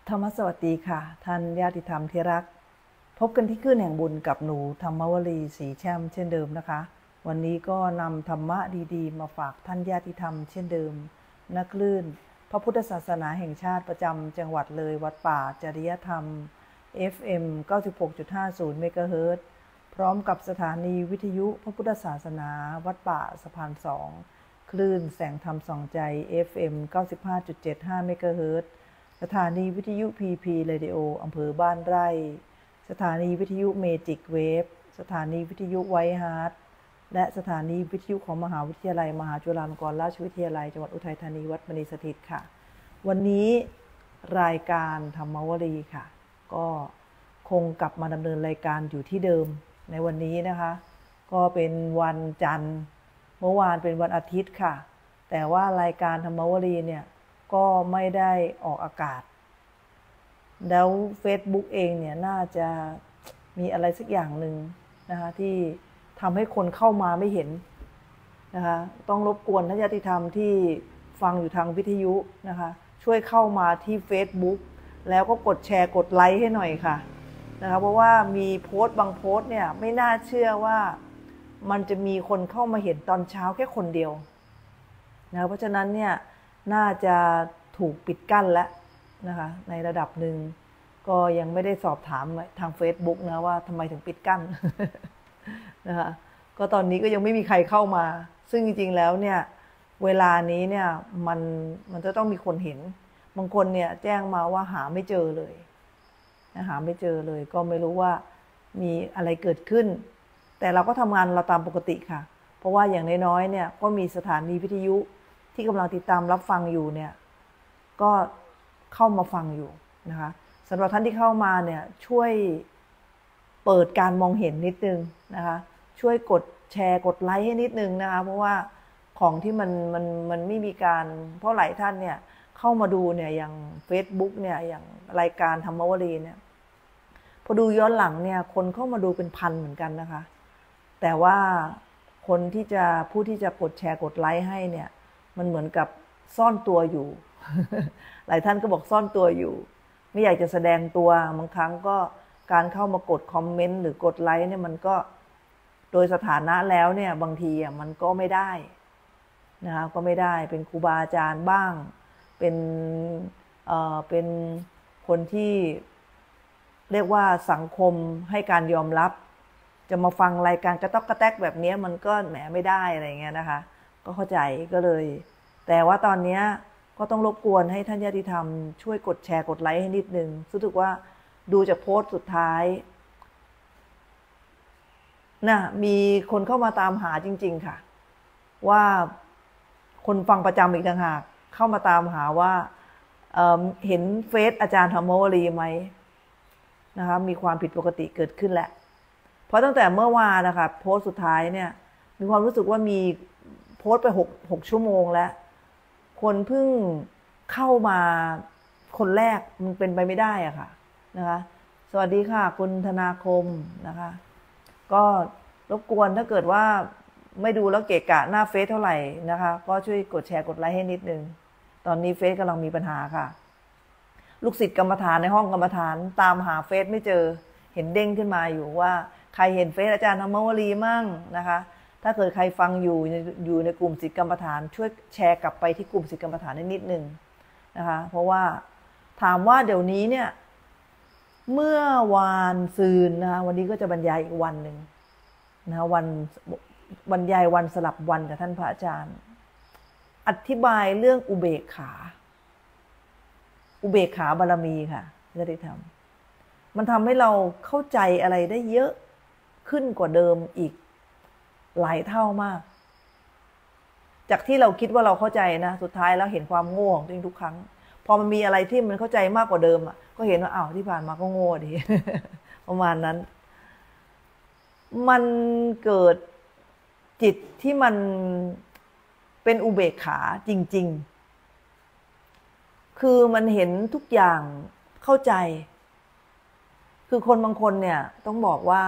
ธรรมสวัสดีค่ะท่านญาติธรรมที่รักพบกันที่คลื่นแห่งบุญกับหนูธรรมวลีศรีแช่มเช่นเดิมนะคะวันนี้ก็นำธรรมะดีๆมาฝากท่านญาติธรรมเช่นเดิมณคลื่นพระพุทธศาสนาแห่งชาติประจำจังหวัดเลยวัดป่าจริยธรรม FM 96.50 เมกะเฮิรตซ์พร้อมกับสถานีวิทยุพระพุทธศาสนาวัดป่าสะพาน2คลื่นแสงธรรมส่องใจ FM 95.75 เมกะเฮิรตซ์สถานีวิทยุ PP Radio อำเภอบ้านไร่สถานีวิทยุเมจิกเวฟสถานีวิทยุไวท์ฮาร์ทและสถานีวิทยุของมหาวิทยาลัยมหาจุฬาลงกรณราชวิทยาลัยจังหวัดอุทัยธานีวัดมณีสถิตค่ะวันนี้รายการธรรมวลีค่ะก็คงกลับมาดำเนินรายการอยู่ที่เดิมในวันนี้นะคะก็เป็นวันจันทร์เมื่อวานเป็นวันอาทิตย์ค่ะแต่ว่ารายการธรรมวลีเนี่ยก็ไม่ได้ออกอากาศแล้ว Facebook เองเนี่ยน่าจะมีอะไรสักอย่างหนึ่งนะคะที่ทำให้คนเข้ามาไม่เห็นนะคะต้องรบกวนท่านญาติธรรมที่ฟังอยู่ทางวิทยุนะคะช่วยเข้ามาที่ Facebook แล้วก็กดแชร์กดไลค์ให้หน่อยค่ะนะคะเพราะว่ามีโพสต์บางโพสต์เนี่ยไม่น่าเชื่อว่ามันจะมีคนเข้ามาเห็นตอนเช้าแค่คนเดียวนะเพราะฉะนั้นเนี่ยน่าจะถูกปิดกั้นแล้วนะคะในระดับหนึ่งก็ยังไม่ได้สอบถามทาง Facebook นะว่าทำไมถึงปิดกั้นนะคะก็ตอนนี้ก็ยังไม่มีใครเข้ามาซึ่งจริงๆแล้วเนี่ยเวลานี้เนี่ยมันจะต้องมีคนเห็นบางคนเนี่ยแจ้งมาว่าหาไม่เจอเลยหาไม่เจอเลยก็ไม่รู้ว่ามีอะไรเกิดขึ้นแต่เราก็ทำงานเราตามปกติค่ะเพราะว่าอย่างน้อยๆเนี่ยก็มีสถานีวิทยุที่กำลังติดตามรับฟังอยู่เนี่ยก็เข้ามาฟังอยู่นะคะสำหรับท่านที่เข้ามาเนี่ยช่วยเปิดการมองเห็นนิดนึงนะคะช่วยกดแชร์กดไลค์ให้นิดนึงนะคะเพราะว่าของที่มันไม่มีการเพราะหลายท่านเนี่ยเข้ามาดูเนี่ยอย่าง Facebook เนี่ยอย่างรายการธรรมวลีเนี่ยพอดูย้อนหลังเนี่ยคนเข้ามาดูเป็นพันเหมือนกันนะคะแต่ว่าคนที่จะผู้ที่จะกดแชร์กดไลค์ให้เนี่ยมันเหมือนกับซ่อนตัวอยู่ หลายท่านก็บอกซ่อนตัวอยู่ไม่อยากจะแสดงตัวบางครั้งก็การเข้ามากดคอมเมนต์หรือกดไลค์เนี่ยมันก็โดยสถานะแล้วเนี่ยบางทีมันก็ไม่ได้นะคะก็ไม่ได้เป็นครูบาอาจารย์บ้างเป็นคนที่เรียกว่าสังคมให้การยอมรับจะมาฟังรายการกระต๊อกกระแตกแบบนี้มันก็แหมไม่ได้อะไรเงี้ยนะคะก็เข้าใจก็เลยแต่ว่าตอนนี้ก็ต้องรบกวนให้ท่านญาติธรรมช่วยกดแชร์กดไลค์ให้นิดนึงรู้สึกว่าดูจากโพสต์สุดท้ายนะมีคนเข้ามาตามหาจริงๆค่ะว่าคนฟังประจำอีกต่างหากเข้ามาตามหาว่าเห็นเฟซอาจารย์ธรรมวลีไหมนะคะมีความผิดปกติเกิดขึ้นแหละเพราะตั้งแต่เมื่อวานนะคะโพสต์สุดท้ายเนี่ยมีความรู้สึกว่ามีโพสต์ไป6 ชั่วโมงแล้วคนเพิ่งเข้ามาคนแรกมันเป็นไปไม่ได้อะค่ะนะคะสวัสดีค่ะคุณธนาคมนะคะก็รบกวนถ้าเกิดว่าไม่ดูแล้วเกะกะหน้าเฟซเท่าไหร่นะคะก็ช่วยกดแชร์กดไลค์ให้นิดนึงตอนนี้เฟซกำลังมีปัญหาค่ะลูกศิษย์กรรมฐานในห้องกรรมฐานตามหาเฟซไม่เจอเห็นเด้งขึ้นมาอยู่ว่าใครเห็นเฟซอาจารย์ธรรมวลีมั่งนะคะถ้าเกิดใครฟังอยู่ในกลุ่มศิษย์กรรมฐานช่วยแชร์กลับไปที่กลุ่มศิษย์กรรมฐานนิดนึงนะคะเพราะว่าถามว่าเดี๋ยวนี้เนี่ยเมื่อวานซืนนะคะวันนี้ก็จะบรรยายอีกวันหนึ่งนะวันบรรยายวันสลับวันกับท่านพระอาจารย์อธิบายเรื่องอุเบกขาบารมีค่ะจะได้ทำมันทำให้เราเข้าใจอะไรได้เยอะขึ้นกว่าเดิมอีกหลายเท่ามากจากที่เราคิดว่าเราเข้าใจนะสุดท้ายแล้วเห็นความโง่ของตัวเองทุกครั้งพอมันมีอะไรที่มันเข้าใจมากกว่าเดิมก็เห็นว่าอ้าวที่ผ่านมาก็โง่ดิ ประมาณนั้นมันเกิดจิตที่มันเป็นอุเบกขาจริงๆคือมันเห็นทุกอย่างเข้าใจคือคนบางคนเนี่ยต้องบอกว่า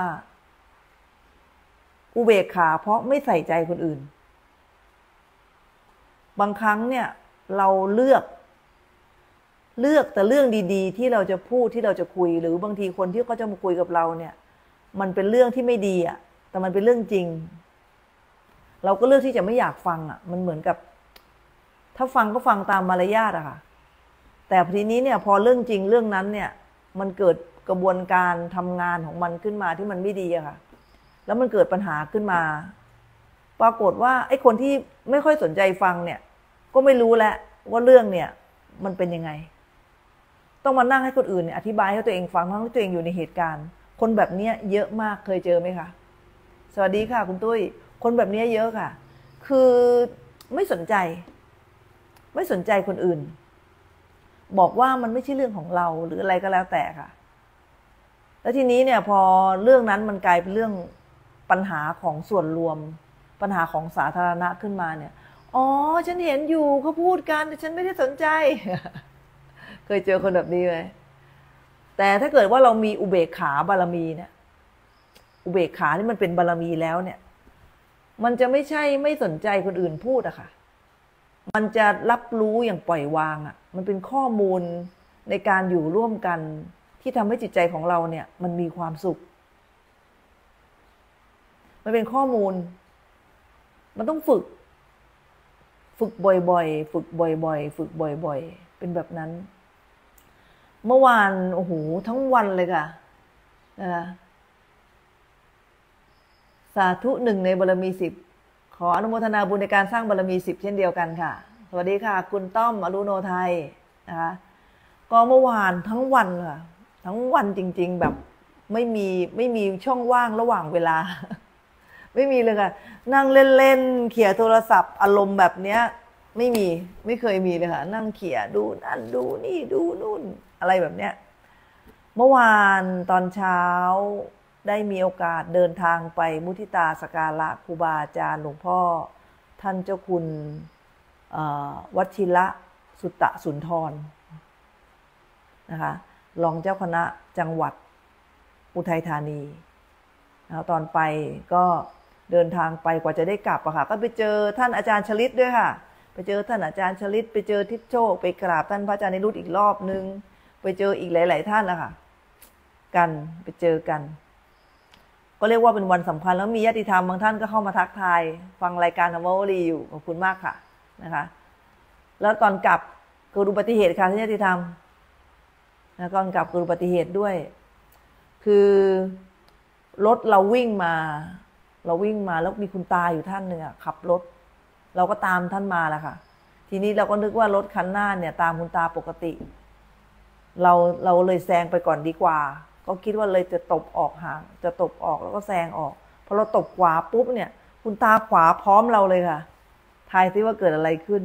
อุเบกขาเพราะไม่ใส่ใจคนอื่นบางครั้งเนี่ยเราเลือกเลือกแต่เรื่องดีๆที่เราจะพูดที่เราจะคุยหรือบางทีคนที่เขาจะมาคุยกับเราเนี่ยมันเป็นเรื่องที่ไม่ดีอ่ะแต่มันเป็นเรื่องจริงเราก็เลือกที่จะไม่อยากฟังอ่ะมันเหมือนกับถ้าฟังก็ฟังตามมารยาทอะค่ะแต่ทีนี้เนี่ยพอเรื่องจริงเรื่องนั้นเนี่ยมันเกิดกระบวนการทำงานของมันขึ้นมาที่มันไม่ดีอะค่ะแล้วมันเกิดปัญหาขึ้นมาปรากฏว่าไอ้คนที่ไม่ค่อยสนใจฟังเนี่ยก็ไม่รู้แล้วว่าเรื่องเนี่ยมันเป็นยังไงต้องมานั่งให้คนอื่นเนี่ยอธิบายให้ตัวเองฟังทั้งที่ตัวเองอยู่ในเหตุการณ์คนแบบนี้เยอะมากเคยเจอไหมคะสวัสดีค่ะคุณตุ้ยคนแบบนี้เยอะค่ะคือไม่สนใจคนอื่นบอกว่ามันไม่ใช่เรื่องของเราหรืออะไรก็แล้วแต่ค่ะแล้วทีนี้เนี่ยพอเรื่องนั้นมันกลายเป็นเรื่องปัญหาของส่วนรวมปัญหาของสาธารณะขึ้นมาเนี่ยอ๋อฉันเห็นอยู่เขาพูดกันแต่ฉันไม่ได้สนใจ เคยเจอคนแบบนี้ไหมแต่ถ้าเกิดว่าเรามีอุเบกขาบารมีเนี่ยอุเบกขาที่มันเป็นบารมีแล้วเนี่ยมันจะไม่ใช่ไม่สนใจคนอื่นพูดอะค่ะมันจะรับรู้อย่างปล่อยวางอะมันเป็นข้อมูลในการอยู่ร่วมกันที่ทำให้จิตใจของเราเนี่ยมันมีความสุขมันเป็นข้อมูลมันต้องฝึกบ่อยๆฝึกบ่อยๆฝึกบ่อยๆเป็นแบบนั้นเมื่อวานโอ้โหทั้งวันเลยค่ะนะคะสาธุหนึ่งในบารมี10ขออนุโมทนาบุญในการสร้างบารมี10เช่นเดียวกันค่ะสวัสดีค่ะคุณต้อมอรุโนไทยนะคะก็เมื่อวานทั้งวันค่ะทั้งวันจริงๆแบบไม่มีช่องว่างระหว่างเวลาไม่มีเลยค่ะนั่งเล่นๆเขี่ยโทรศัพท์อารมณ์แบบเนี้ยไม่เคยมีเลยค่ะนั่งเขี่ยดูนั่นดูนี่ดูนู่นอะไรแบบเนี้ยเมื่อวานตอนเช้าได้มีโอกาสเดินทางไปมุทิตาสักการะครูบาอาจารย์หลวงพ่อท่านเจ้าคุณวชิระสุตตะสุนทรนะคะรองเจ้าคณะจังหวัดอุทัยธานีตอนไปก็เดินทางไปกว่าจะได้กลับอะค่ะก็ไปเจอท่านอาจารย์ชลิตด้วยค่ะไปเจอท่านอาจารย์ชลิตไปเจอทิศโชคไปกราบท่านพระอาจารย์นิรุตอีกรอบนึงไปเจออีกหลายๆท่านนะคะกันไปเจอกันก็เรียกว่าเป็นวันสำคัญแล้วมีญาติธรรมบางท่านก็เข้ามาทักทายฟังรายการธรรมวลีอยู่ขอบคุณมากค่ะนะคะแล้วตอนกลับเกิดอุบัติเหตุค่ะที่ญาติธรรมแล้วก่อนกลับเกิดอุบัติเหตุด้วยคือรถเราวิ่งมาแล้วมีคุณตาอยู่ท่านหนึ่งขับรถเราก็ตามท่านมาแหละค่ะทีนี้เราก็นึกว่ารถคันหน้าเนี่ยตามคุณตาปกติเราเลยแซงไปก่อนดีกว่าก็คิดว่าเลยจะตบออกห่างจะตบออกแล้วก็แซงออกพอเราตบขวาปุ๊บเนี่ยคุณตาขวาพร้อมเราเลยค่ะทายซิว่าเกิดอะไรขึ้น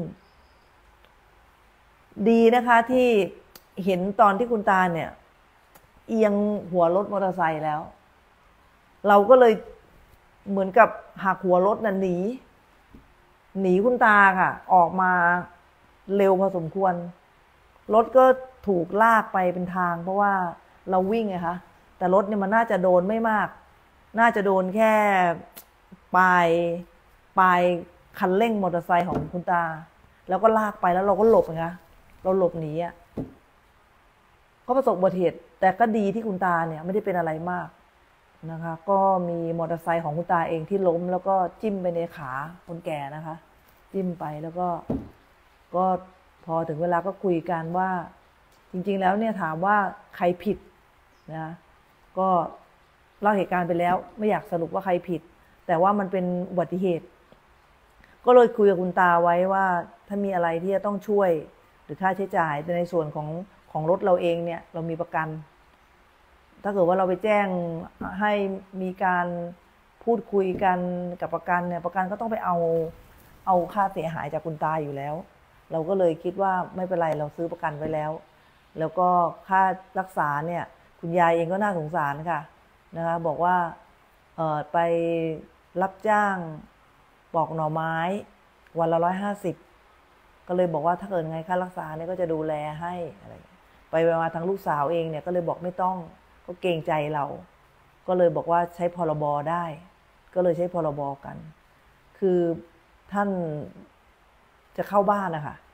ดีนะคะที่เห็นตอนที่คุณตาเนี่ยเอียงหัวรถมอเตอร์ไซค์แล้วเราก็เลยเหมือนกับหักหัวรถน่ะหนีคุณตาค่ะออกมาเร็วพอสมควรรถก็ถูกลากไปเป็นทางเพราะว่าเราวิ่งไงคะแต่รถเนี่ยมันน่าจะโดนไม่มากน่าจะโดนแค่ปลายคันเร่งมอเตอร์ไซค์ของคุณตาแล้วก็ลากไปแล้วเราก็หลบไงคะเราหลบหนีก็ประสบอุบัติเหตุแต่ก็ดีที่คุณตาเนี่ยไม่ได้เป็นอะไรมากนะคะก็มีมอเตอร์ไซค์ของคุณตาเองที่ล้มแล้วก็จิ้มไปในขาคนแก่นะคะจิ้มไปแล้วก็พอถึงเวลาก็คุยกันว่าจริงๆแล้วเนี่ยถามว่าใครผิดนะก็เล่าเหตุการณ์ไปแล้วไม่อยากสรุปว่าใครผิดแต่ว่ามันเป็นอุบัติเหตุก็เลยคุยกับคุณตาไว้ว่าถ้ามีอะไรที่จะต้องช่วยหรือค่าใช้จ่ายในส่วนของรถเราเองเนี่ยเรามีประกันถ้าเกิดว่าเราไปแจ้งให้มีการพูดคุยกันกับประกันเนี่ยประกันก็ต้องไปเอาค่าเสียหายจากคุณตาอยู่แล้วเราก็เลยคิดว่าไม่เป็นไรเราซื้อประกันไว้แล้วแล้วก็ค่ารักษาเนี่ยคุณยายเองก็น่าสงสารค่ะนะคะบอกว่าไปรับจ้างปอกหน่อไม้วันละ150ก็เลยบอกว่าถ้าเกิดไงค่ารักษาเนี่ยก็จะดูแลให้อะไรไปมาทางลูกสาวเองเนี่ยก็เลยบอกไม่ต้องก็เกรงใจเราก็เลยบอกว่าใช้พรบได้ก็เลยใช้พรบกันคือท่านจะเข้าบ้านนะคะ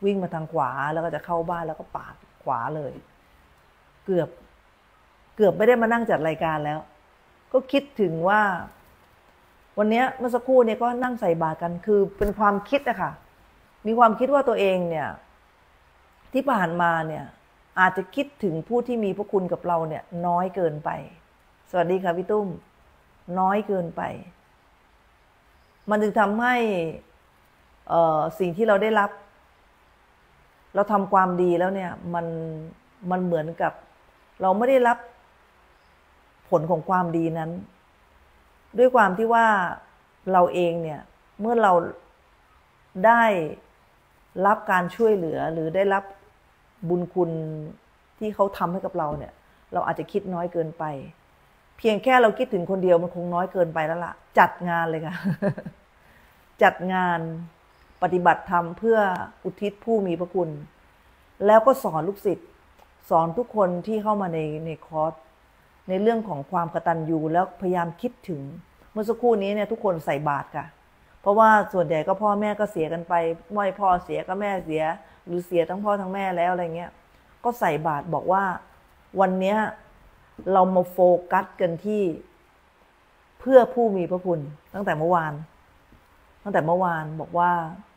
วิ่งมาทางขวาแล้วก็จะเข้าบ้านแล้วก็ปาดขวาเลยเกือบไม่ได้มานั่งจัดรายการแล้วก็คิดถึงว่าวันนี้เมื่อสักครู่เนี่ยก็นั่งใส่บาตรกันคือเป็นความคิดอะค่ะมีความคิดว่าตัวเองเนี่ยที่ผ่านมาเนี่ยอาจจะคิดถึงผู้ที่มีพระคุณกับเราเนี่ยน้อยเกินไปสวัสดีค่ะพี่ตุ้มน้อยเกินไปมันจึงทำให้สิ่งที่เราได้รับเราทำความดีแล้วเนี่ยมันเหมือนกับเราไม่ได้รับผลของความดีนั้นด้วยความที่ว่าเราเองเนี่ยเมื่อเราได้รับการช่วยเหลือหรือได้รับบุญคุณที่เขาทำให้กับเราเนี่ยเราอาจจะคิดน้อยเกินไปเพียงแค่เราคิดถึงคนเดียวมันคงน้อยเกินไปแล้วล่ะจัดงานเลยค่ะ จัดงานปฏิบัติธรรมเพื่ออุทิศผู้มีพระคุณแล้วก็สอนลูกศิษย์สอนทุกคนที่เข้ามาในคอร์สในเรื่องของความกตัญญูแล้วพยายามคิดถึงเมื่อสักครู่นี้เนี่ยทุกคนใส่บาตรค่ะเพราะว่าส่วนใหญ่ก็พ่อแม่ก็เสียกันไปไม่พ่อเสียก็แม่เสียหรือเสียทั้งพ่อทั้งแม่แล้วอะไรเงี้ยก็ใส่บาตรบอกว่าวันนี้เรามาโฟกัสกันที่เพื่อผู้มีพระคุณตั้งแต่เมื่อวานบอกว่า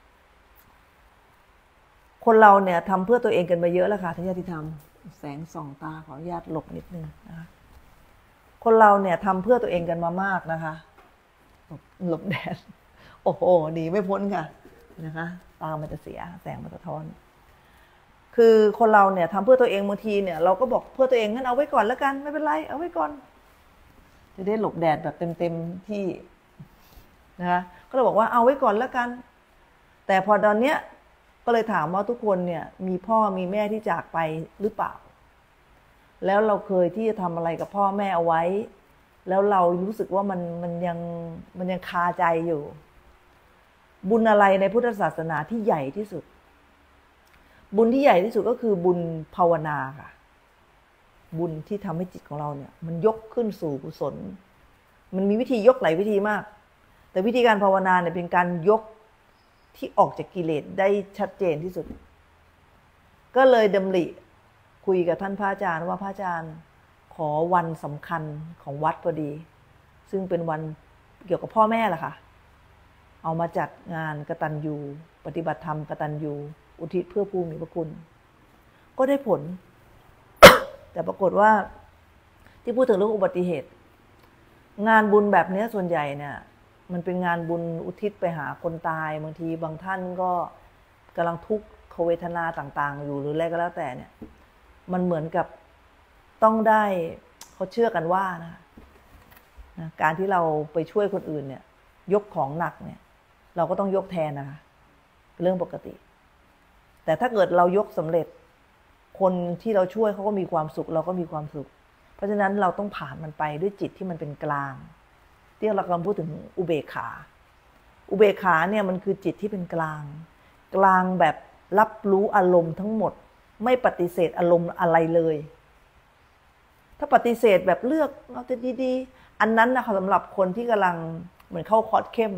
คนเราเนี่ยทำเพื่อตัวเองกันมาเยอะแล้วค่ะท่านญาติธรรมแสงส่องตาขออนุญาตหลบนิดนึงนะคะคนเราเนี่ยทำเพื่อตัวเองกันมามากนะคะหลบแดดโอ้โหหนีไม่พ้นค่ะนะคะตามันจะเสียแสงมันสะท้อนคือคนเราเนี่ยทำเพื่อตัวเองบางทีเนี่ยเราก็บอกเพื่อตัวเองงั้นเอาไว้ก่อนแล้วกันไม่เป็นไรเอาไว้ก่อนจะได้หลบแดดแบบเต็มที่นะคะก็เลยบอกว่าเอาไว้ก่อนแล้วกันแต่พอตอนเนี้ยก็เลยถามว่าทุกคนเนี่ยมีพ่อมีแม่ที่จากไปหรือเปล่าแล้วเราเคยที่จะทำอะไรกับพ่อแม่เอาไว้แล้วเรารู้สึกว่ามันยังคาใจอยู่บุญอะไรในพุทธศาสนาที่ใหญ่ที่สุดบุญที่ใหญ่ที่สุดก็คือบุญภาวนาค่ะบุญที่ทำให้จิตของเราเนี่ยมันยกขึ้นสู่กุศลมันมีวิธียกหลายวิธีมากแต่วิธีการภาวนาเนี่ยเป็นการยกที่ออกจากกิเลสได้ชัดเจนที่สุดก็เลยดำริคุยกับท่านพระอาจารย์ว่าพระอาจารย์ขอวันสำคัญของวัดพอดีซึ่งเป็นวันเกี่ยวกับพ่อแม่ล่ะค่ะเอามาจัดงานกตัญญูปฏิบัติธรรมกตัญญูอุทิศเพื่อผู้มีพระคุณก็ได้ผล แต่ปรากฏว่าที่พูดถึงเรื่องอุบัติเหตุงานบุญแบบนี้ส่วนใหญ่เนี่ยมันเป็นงานบุญอุทิศไปหาคนตายบางทีบางท่านก็กำลังทุกขเวทนาต่างๆอยู่หรืออะไรก็แล้วแต่เนี่ยมันเหมือนกับต้องได้เขาเชื่อกันว่านะการที่เราไปช่วยคนอื่นเนี่ยยกของหนักเนี่ยเราก็ต้องยกแทนนะคะเรื่องปกติแต่ถ้าเกิดเรายกสำเร็จคนที่เราช่วยเขาก็มีความสุขเราก็มีความสุขเพราะฉะนั้นเราต้องผ่านมันไปด้วยจิตที่มันเป็นกลางที่เรากำลังพูดถึงอุเบกขาเนี่ยมันคือจิตที่เป็นกลางแบบรับรู้อารมณ์ทั้งหมดไม่ปฏิเสธอารมณ์อะไรเลยถ้าปฏิเสธแบบเลือกเอาแต่ดีๆอันนั้นนะคะสำหรับคนที่กำลังเหมือนเข้าคอร์สเข้ม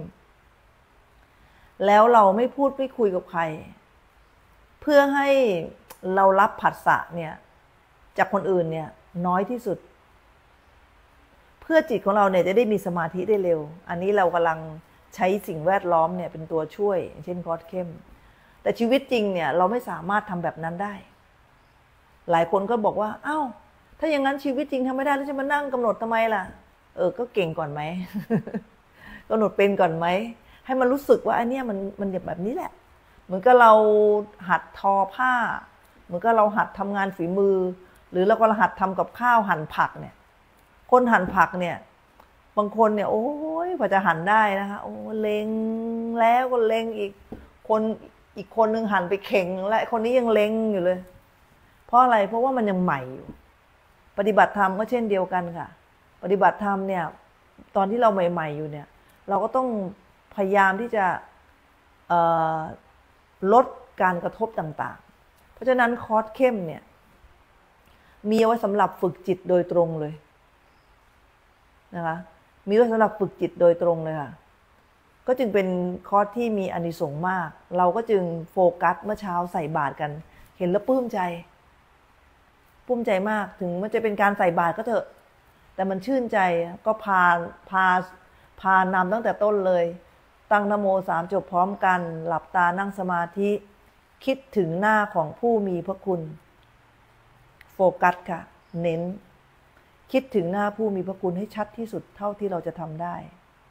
แล้วเราไม่พูดไม่คุยกับใครเพื่อให้เรารับผัสสะเนี่ยจากคนอื่นเนี่ยน้อยที่สุดเพื่อจิตของเราเนี่ยจะได้มีสมาธิได้เร็วอันนี้เรากำลังใช้สิ่งแวดล้อมเนี่ยเป็นตัวช่วยเช่นคอร์สเข้มแต่ชีวิตจริงเนี่ยเราไม่สามารถทำแบบนั้นได้หลายคนก็บอกว่าอ้าวถ้าอย่างนั้นชีวิตจริงทำไม่ได้แล้วจะมานั่งกำหนดทำไมล่ะก็เก่งก่อนไหม กำหนดเป็นก่อนไหมให้มันรู้สึกว่าอันเนี้ยมันแบบนี้แหละเหมือนกับเราหัดทอผ้าเหมือนกับเราหัดทำงานฝีมือหรือเราก็หัดทำกับข้าวหั่นผักเนี่ยคนหั่นผักเนี่ยบางคนเนี่ยโอ้ยกว่าจะหั่นได้นะคะโอ้เล็งแล้วก็เล็งอีกคนนึงหั่นไปเข่งและคนนี้ยังเล็งอยู่เลยเพราะอะไรเพราะว่ามันยังใหม่อยู่ปฏิบัติธรรมก็เช่นเดียวกันค่ะปฏิบัติธรรมเนี่ยตอนที่เราใหม่ๆอยู่เนี่ยเราก็ต้องพยายามที่จะลดการกระทบต่างๆเพราะฉะนั้นคอร์สเข้มเนี่ยมีไว้สำหรับฝึกจิตโดยตรงเลยนะคะมีไว้สำหรับฝึกจิตโดยตรงเลยค่ะก็จึงเป็นคอร์สที่มีอานิสงส์มากเราก็จึงโฟกัสเมื่อเช้าใส่บาตรกันเห็นแล้วปลื้มใจมากถึงมันจะเป็นการใส่บาตรก็เถอะแต่มันชื่นใจก็พานำตั้งแต่ต้นเลยตั้งนะโม3 จบพร้อมกันหลับตานั่งสมาธิคิดถึงหน้าของผู้มีพระคุณโฟกัสค่ะเน้นคิดถึงหน้าผู้มีพระคุณให้ชัดที่สุดเท่าที่เราจะทำได้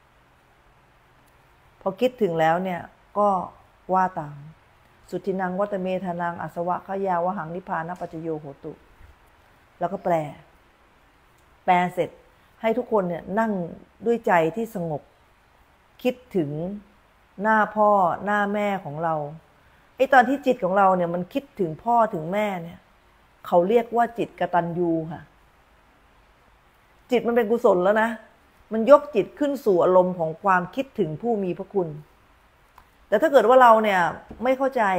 พอคิดถึงแล้วเนี่ยก็ว่าตามสุทินังวัตเมธานังอาสวะขยาวหังนิพพานปัจจโยโหตุแล้วก็แปลเสร็จให้ทุกคนเนี่ยนั่งด้วยใจที่สงบคิดถึงหน้าพ่อหน้าแม่ของเราไอ้ตอนที่จิตของเราเนี่ยมันคิดถึงพ่อถึงแม่เนี่ยเขาเรียกว่าจิตกตัญญูค่ะจิตมันเป็นกุศลแล้วนะมันยกจิตขึ้นสู่อารมณ์ของความคิดถึงผู้มีพระคุณแต่ถ้าเกิดว่าเราเนี่ยไม่เข้าใจ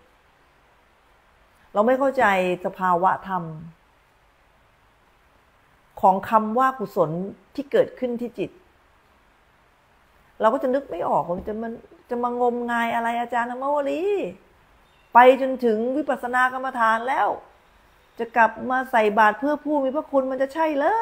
สภาวะธรรมของคำว่ากุศลที่เกิดขึ้นที่จิตเราก็จะนึกไม่ออกมันจะมางมงายอะไรอาจารย์อมวลีไปจนถึงวิปัสสนากรรมฐานแล้วจะกลับมาใส่บาตรเพื่อผู้มีพระคุณมันจะใช่เหรอ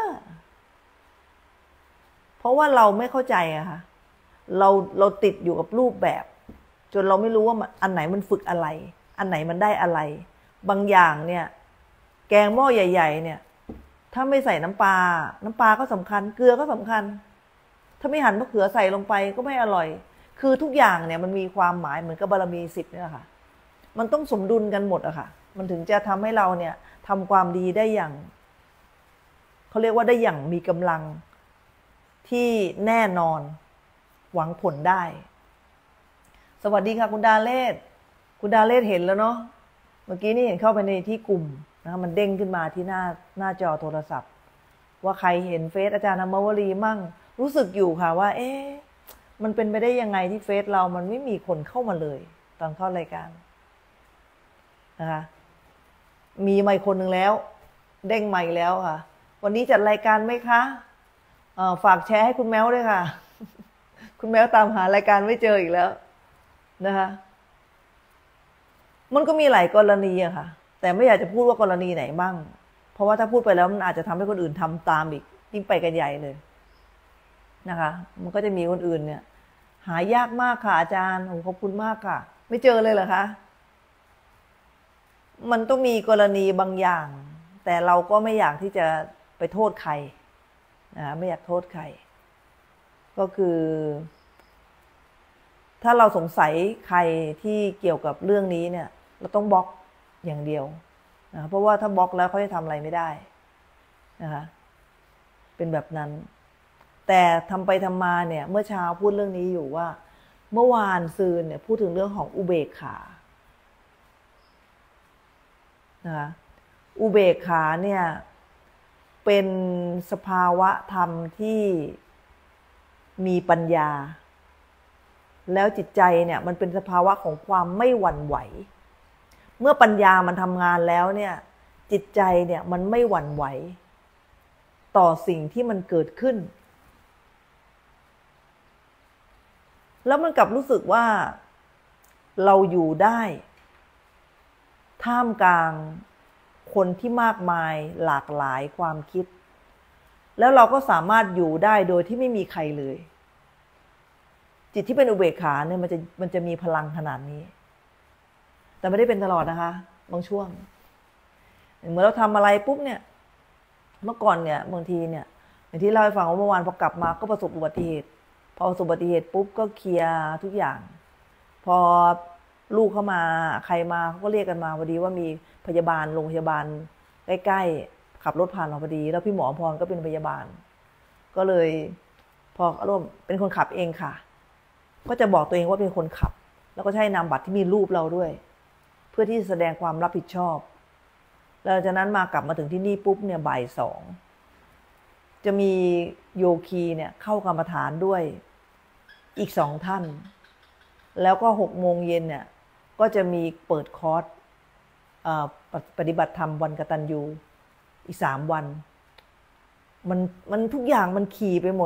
เพราะว่าเราไม่เข้าใจอะค่ะเราติดอยู่กับรูปแบบจนเราไม่รู้ว่าอันไหนมันฝึกอะไรอันไหนมันได้อะไรบางอย่างเนี่ยแกงหม้อใหญ่ๆเนี่ยถ้าไม่ใส่น้ำปลาก็สำคัญเกลือก็สำคัญถ้าไม่หั่นมะเขือใส่ลงไปก็ไม่อร่อยคือทุกอย่างเนี่ยมันมีความหมายเหมือนกับบารมี10เนี่ยค่ะมันต้องสมดุลกันหมดอะค่ะมันถึงจะทำให้เราเนี่ยทำความดีได้อย่างเขาเรียกว่าได้อย่างมีกำลังที่แน่นอนหวังผลได้สวัสดีค่ะคุณดาเลศเห็นแล้วเนาะเมื่อกี้นี่เห็นเข้าไปในที่กลุ่มนะมันเด้งขึ้นมาที่หน้าจอโทรศัพท์ว่าใครเห็นเฟซอาจารย์อมวลีมั่งรู้สึกอยู่ค่ะว่ามันเป็นไปได้ยังไงที่เฟซเรามันไม่มีคนเข้ามาเลยตอนเข้ารายการนะคะมีไมค์คนหนึ่งแล้วเด้งไมค์แล้วค่ะวันนี้จัดรายการไหมคะฝากแชร์ให้คุณแมวด้วยค่ะคุณแมวตามหารายการไม่เจออีกแล้วนะคะมันก็มีหลายกรณีอะค่ะแต่ไม่อยากจะพูดว่ากรณีไหนบ้างเพราะว่าถ้าพูดไปแล้วมันอาจจะทำให้คนอื่นทำตามอีกยิ่งไปกันใหญ่เลยนะคะมันก็จะมีคนอื่นเนี่ยหายากมากค่ะอาจารย์ขอบคุณมากค่ะไม่เจอเลยเหรอคะมันต้องมีกรณีบางอย่างแต่เราก็ไม่อยากที่จะไปโทษใครนะไม่อยากโทษใครก็คือถ้าเราสงสัยใครที่เกี่ยวกับเรื่องนี้เนี่ยเราต้องบล็อกอย่างเดียวนะเพราะว่าถ้าบล็อกแล้วเขาจะทำอะไรไม่ได้นะคะเป็นแบบนั้นแต่ทำไปทำมาเนี่ยเมื่อเช้าพูดเรื่องนี้อยู่ว่าเมื่อวานซืนเนี่ยพูดถึงเรื่องของอุเบกขานะคะอุเบกขาเนี่ยเป็นสภาวะธรรมที่มีปัญญาแล้วจิตใจเนี่ยมันเป็นสภาวะของความไม่หวั่นไหวเมื่อปัญญามันทำงานแล้วเนี่ยจิตใจเนี่ยมันไม่หวั่นไหวต่อสิ่งที่มันเกิดขึ้นแล้วมันกลับรู้สึกว่าเราอยู่ได้ท่ามกลางคนที่มากมายหลากหลายความคิดแล้วเราก็สามารถอยู่ได้โดยที่ไม่มีใครเลยจิตที่เป็นอุเบกขาเนี่ยมันจะมีพลังขนาดนี้แต่ไม่ได้เป็นตลอดนะคะบางช่วงเหมือนเราทำอะไรปุ๊บเนี่ยเมื่อก่อนเนี่ยบางทีเนี่ยอย่างที่เล่าให้ฟังว่าเมื่อวานพอกลับมาก็ประสบอุบัติเหตุพอประสบอุบัติเหตุปุ๊บก็เคลียร์ทุกอย่างพอลูกเข้ามาใครมาเขาก็เรียกกันมาพอดีว่ามีพยาบาลโรงพยาบาลใกล้ๆขับรถผ่านเราพอดีแล้วพี่หมอพรก็เป็นพยาบาลก็เลยพอร่วมเป็นคนขับเองค่ะก็จะบอกตัวเองว่าเป็นคนขับแล้วก็ใช้นามบัตรที่มีรูปเราด้วยเพื่อที่จะแสดงความรับผิดชอบแล้วจากนั้นกลับมาถึงที่นี่ปุ๊บเนี่ยบ่าย 2จะมีโยคีเนี่ยเข้ากรรมฐานด้วยอีก2 ท่านแล้วก็6 โมงเย็นเนี่ยก็จะมีเปิดคอร์สปฏิบัติธรรมวันกตัญญูอีก3 วันมันทุกอย่างมันขี่ไปหมด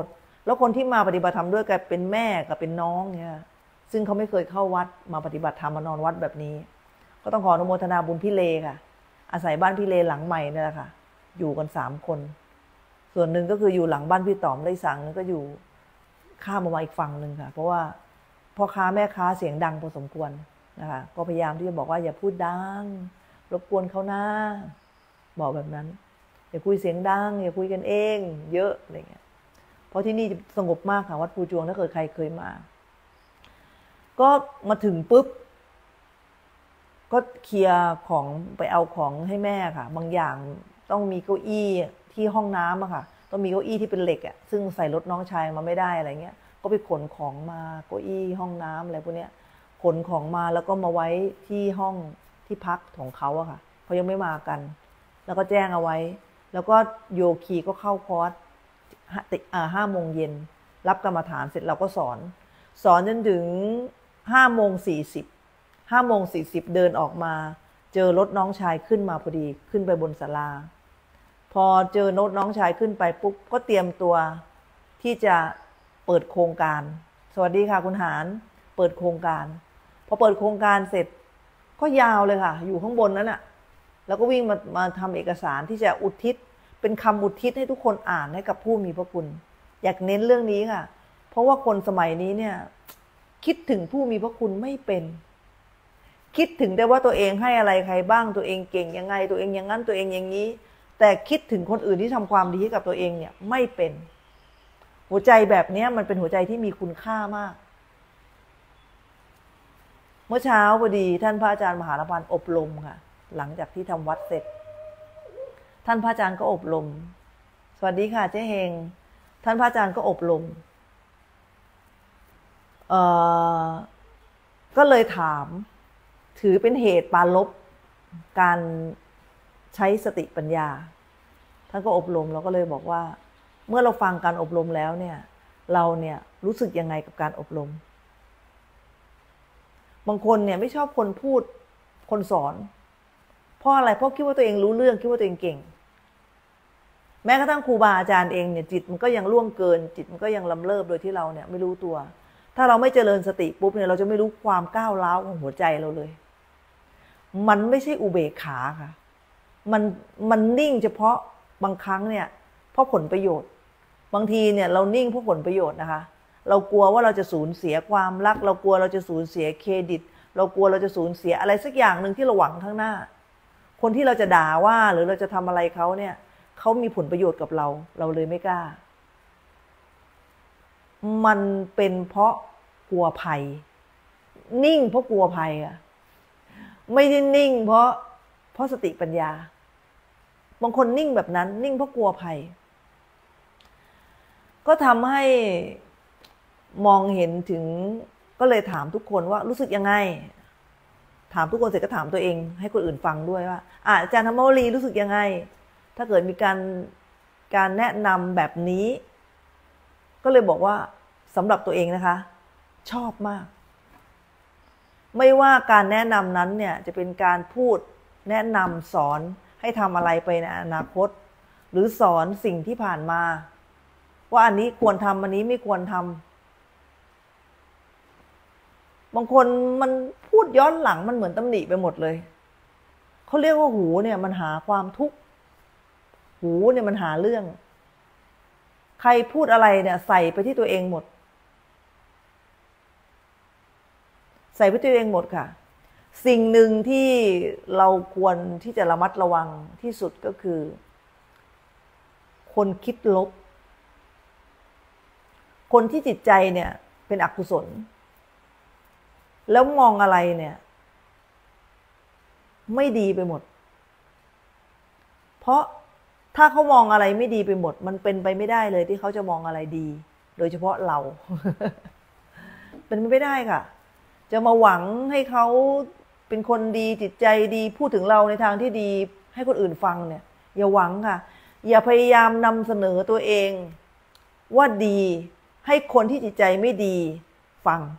แล้วคนที่มาปฏิบัติธรรมด้วยกันเป็นแม่กับเป็นน้องเนี่ยซึ่งเขาไม่เคยเข้าวัดมาปฏิบัติธรรมมานอนวัดแบบนี้ก็ต้องขออนุโมทนาบุญพี่เลค่ะอาศัยบ้านพี่เลหลังใหม่นี่แหละค่ะอยู่กัน3 คนส่วนหนึ่งก็คืออยู่หลังบ้านพี่ต๋อมได้สั่งนึงก็อยู่ข้ามมาอีกฝั่งหนึ่งค่ะเพราะว่าพ่อค้าแม่ค้าเสียงดังพอสมควรนะคะก็พยายามที่จะบอกว่าอย่าพูดดังรบกวนเขานะบอกแบบนั้นอย่าคุยเสียงดังอย่าคุยกันเองเยอะอะไรเงี้ยเพราะที่นี่สงบมากค่ะวัดภูจวงถ้าเกิดใครเคยมาก็มาถึงปุ๊บก็เคลียร์ของไปเอาของให้แม่ค่ะบางอย่างต้องมีเก้าอี้ที่ห้องน้ำอะค่ะต้องมีเก้าอี้ที่เป็นเหล็กอะซึ่งใส่รถน้องชายมาไม่ได้อะไรเงี้ยก็ไปขนของมาเก้าอี้ห้องน้ำอะไรพวกเนี้ยขนของมาแล้วก็มาไว้ที่ห้องที่พักของเขาอะค่ะเขายังไม่มากันแล้วก็แจ้งเอาไว้แล้วก็โยคีก็เข้าคอร์ส5 โมงเย็นรับกรรมฐานเสร็จเราก็สอนจนถึง5:40เดินออกมาเจอรถน้องชายขึ้นมาพอดีขึ้นไปบนศาลาพอเจอรถน้องชายขึ้นไปปุ๊บก็เตรียมตัวที่จะเปิดโครงการสวัสดีค่ะคุณหารเปิดโครงการพอเปิดโครงการเสร็จก็ยาวเลยค่ะอยู่ข้างบนนั้นน่ะแล้วก็วิ่งมาทำเอกสารที่จะอุทิศเป็นคำอุทิศให้ทุกคนอ่านให้กับผู้มีพระคุณอยากเน้นเรื่องนี้ค่ะเพราะว่าคนสมัยนี้เนี่ยคิดถึงผู้มีพระคุณไม่เป็นคิดถึงแต่ว่าตัวเองให้อะไรใครบ้างตัวเองเก่งยังไงตัวเองอย่างนั้นตัวเองอย่างนี้แต่คิดถึงคนอื่นที่ทำความดีให้กับตัวเองเนี่ยไม่เป็นหัวใจแบบนี้มันเป็นหัวใจที่มีคุณค่ามากเมื่อเช้าพอดีท่านพระอาจารย์มหาลพันธ์อบรมค่ะหลังจากที่ทำวัดเสร็จท่านพระอาจารย์ก็อบรมสวัสดีค่ะเจ๊เฮงท่านพระอาจารย์ก็อบรมก็เลยถามถือเป็นเหตุปาลบการใช้สติปัญญาท่านก็อบรมเราก็เลยบอกว่าเมื่อเราฟังการอบรมแล้วเนี่ยเราเนี่ยรู้สึกยังไงกับการอบรมบางคนเนี่ยไม่ชอบคนพูดคนสอนเพราะอะไรเพราะคิดว่าตัวเองรู้เรื่องคิดว่าตัวเองเก่งแม้กระทั่งครูบาอาจารย์เองเนี่ยจิตมันก็ยังล่วงเกินจิตมันก็ยังลำเลิภโดยที่เราเนี่ยไม่รู้ตัวถ้าเราไม่เจริญสติปุ๊บเนี่ยเราจะไม่รู้ความก้าวร้าวของหัวใจเราเลยมันไม่ใช่อุเบกขาค่ะมันนิ่งเฉพาะบางครั้งเนี่ยเพราะผลประโยชน์บางทีเนี่ยเรานิ่งเพราะผลประโยชน์นะคะเรากลัวว่าเราจะสูญเสียความรักเรากลัวเราจะสูญเสียเครดิตเรากลัวเราจะสูญเสียอะไรสักอย่างหนึ่งที่เราหวังข้างหน้าคนที่เราจะด่าว่าหรือเราจะทำอะไรเขาเนี่ยเขามีผลประโยชน์กับเราเลยไม่กล้ามันเป็นเพราะกลัวภัยนิ่งเพราะกลัวภัยอะไม่ได้นิ่งเพราะสติปัญญาบางคนนิ่งแบบนั้นนิ่งเพราะกลัวภัยก็ทำให้มองเห็นถึงก็เลยถามทุกคนว่ารู้สึกยังไงถามทุกคนเสร็จก็ถามตัวเองให้คนอื่นฟังด้วยว่าอาจารย์ธรรมวลีรู้สึกยังไงถ้าเกิดมีการแนะนำแบบนี้ก็เลยบอกว่าสำหรับตัวเองนะคะชอบมากไม่ว่าการแนะนำนั้นเนี่ยจะเป็นการพูดแนะนำสอนให้ทำอะไรไปในอนาคตหรือสอนสิ่งที่ผ่านมาว่าอันนี้ควรทำอันนี้ไม่ควรทำบางคนมันพูดย้อนหลังมันเหมือนตำหนิไปหมดเลยเขาเรียกว่าหูเนี่ยมันหาความทุกข์หูเนี่ยมันหาเรื่องใครพูดอะไรเนี่ยใส่ไปที่ตัวเองหมดใส่ไปที่ตัวเองหมดค่ะสิ่งหนึ่งที่เราควรที่จะระมัดระวังที่สุดก็คือคนคิดลบคนที่จิตใจเนี่ยเป็นอกุศลแล้วมองอะไรเนี่ยไม่ดีไปหมดเพราะถ้าเขามองอะไรไม่ดีไปหมดมันเป็นไปไม่ได้เลยที่เขาจะมองอะไรดีโดยเฉพาะเรา เป็นไม่ได้ค่ะจะมาหวังให้เขาเป็นคนดีจิตใจดีพูดถึงเราในทางที่ดีให้คนอื่นฟังเนี่ยอย่าหวังค่ะอย่าพยายามนำเสนอตัวเองว่าดีให้คนที่จิตใจไม่ดีฟัง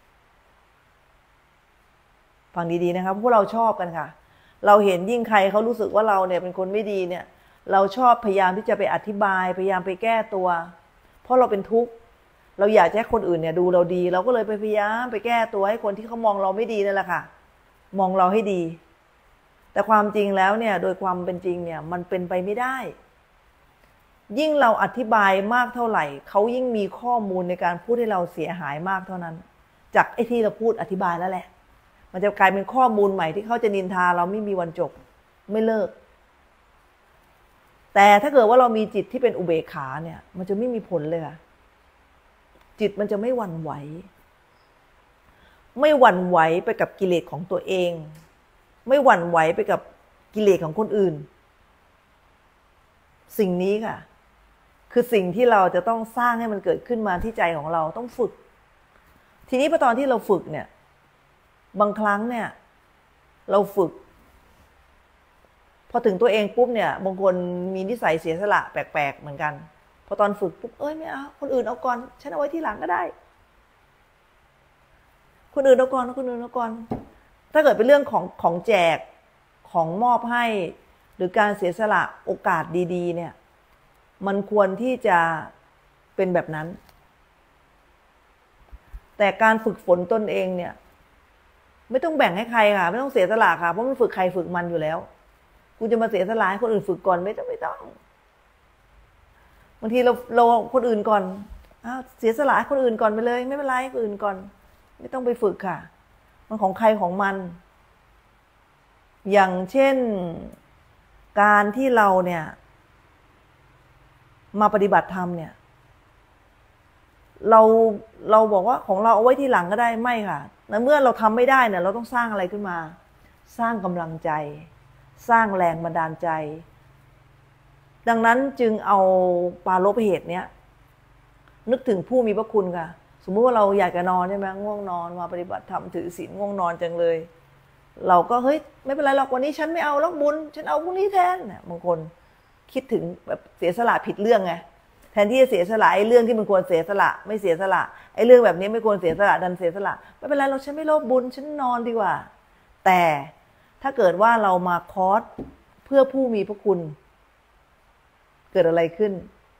ดีๆนะครับพวกเราชอบกันค่ะเราเห็นยิ่งใครเขารู้สึกว่าเราเนี่ยเป็นคนไม่ดีเนี่ยเราชอบพยายามที่จะไปอธิบายพยายามไปแก้ตัวพเพราะเราเป็นทุกข์เราอยากให้คนอื่นเนี่ยดูเราดีเราก็เลยพยายามไปแก้ตัวให้คนที่เขามองเราไม่ดีนั่นแหละค่ะมองเราให้ดีแต่ความจริงแล้วเนี่ยโดยความเป็นจริงเนี่ยมันเป็นไปไม่ได้ยิ่งเราอธิบายมากเท่าไหร่เขายิ่งมีข้อมูลในการพูดให้เราเสียหายมากเท่านั้นจากไอ้ที่เราพูดอธิบายแล้วแหละมันจะกลายเป็นข้อมูลใหม่ที่เขาจะนินทาเราไม่มีวันจบไม่เลิกแต่ถ้าเกิดว่าเรามีจิตที่เป็นอุเบกขาเนี่ยมันจะไม่มีผลเลยค่ะจิตมันจะไม่หวั่นไหวไม่หวั่นไหวไปกับกิเลสของตัวเองไม่หวั่นไหวไปกับกิเลสของคนอื่นสิ่งนี้ค่ะคือสิ่งที่เราจะต้องสร้างให้มันเกิดขึ้นมาที่ใจของเราต้องฝึกทีนี้พอตอนที่เราฝึกเนี่ยบางครั้งเนี่ยเราฝึกพอถึงตัวเองปุ๊บเนี่ยบางคนมีนิสัยเสียสละแปลกๆเหมือนกันพอตอนฝึกปุ๊บไม่เอาคนอื่นเอาก่อนฉันเอาไว้ที่หลังก็ได้คนอื่นเอาก่อนคนอื่นเอาก่อนถ้าเกิดเป็นเรื่องของแจกของมอบให้หรือการเสียสละโอกาสดีๆเนี่ยมันควรที่จะเป็นแบบนั้นแต่การฝึกฝนตนเองเนี่ยไม่ต้องแบ่งให้ใครค่ะไม่ต้องเสียสละค่ะเพราะมันฝึกใครฝึกมันอยู่แล้วกูจะมาเสียสละให้คนอื่นฝึกก่อนไม่ต้องบางทีเราคนอื่นก่อนเสียสละให้คนอื่นก่อนไปเลยไม่เป็นไรคนอื่นก่อนไม่ต้องไปฝึกค่ะมันของใครของมันอย่างเช่นการที่เราเนี่ยมาปฏิบัติธรรมเนี่ยเราบอกว่าของเราเอาไว้ที่หลังก็ได้ไม่ค่ะเมื่อเราทำไม่ได้เนี่ยเราต้องสร้างอะไรขึ้นมาสร้างกำลังใจสร้างแรงบันดาลใจดังนั้นจึงเอาปาโลภเหตุเนี้ยนึกถึงผู้มีพระคุณค่ะสมมุติว่าเราอยากจะนอนใช่ไหมง่วงนอนมาปฏิบัติธรรมถือศีลง่วงนอนจังเลยเราก็เฮ้ยไม่เป็นไรหรอกวันนี้ฉันไม่เอาแล้วบุญฉันเอาพรุ่งนี้แทนเนี่ยบางคนคิดถึงแบบเสียสละผิดเรื่องไงแทนที่จะเสียสละไอ้เรื่องที่มันควรเสียสละไม่เสียสละไอ้เรื่องแบบนี้ไม่ควรเสียสละดันเสียสละไม่เป็นไรเราฉันไม่โลภบุญฉันนอนดีกว่าแต่ถ้าเกิดว่าเรามาคอร์สเพื่อผู้มีพระคุณเกิดอะไรขึ้น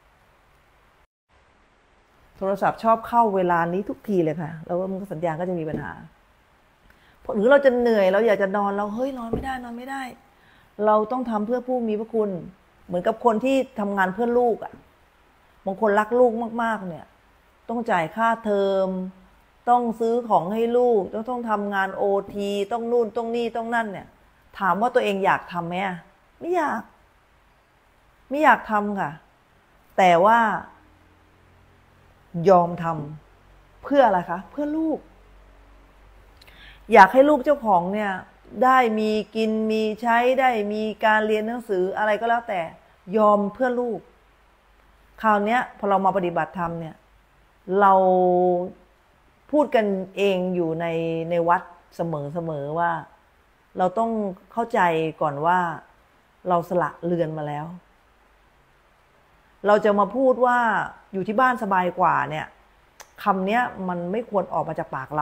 โทรศัพท์ชอบเข้าเวลานี้ทุกทีเลยค่ะแล้วมันสัญญาณก็จะมีปัญหาหรือเราจะเหนื่อยเราอยากจะนอนเราเฮ้ยนอนไม่ได้เราต้องทำเพื่อผู้มีพระคุณเหมือนกับคนที่ทำงานเพื่อลูกอ่ะบางคนรักลูกมากๆเนี่ยต้องจ่ายค่าเทอมต้องซื้อของให้ลูกต้องทำงานOTต้องนู่นต้องนี่ต้องนั่นเนี่ยถามว่าตัวเองอยากทำไหมไม่อยากทำค่ะแต่ว่ายอมทำเพื่ออะไรคะเพื่อลูกอยากให้ลูกเจ้าของเนี่ยได้มีกินมีใช้ได้มีการเรียนหนังสืออะไรก็แล้วแต่ยอมเพื่อลูกคราวนี้พอเรามาปฏิบัติธรรมเนี่ยเราพูดกันเองอยู่ในวัดเสมอว่าเราต้องเข้าใจก่อนว่าเราสละเรือนมาแล้วเราจะมาพูดว่าอยู่ที่บ้านสบายกว่าเนี่ยคำนี้มันไม่ควรออกมาจากปากเรา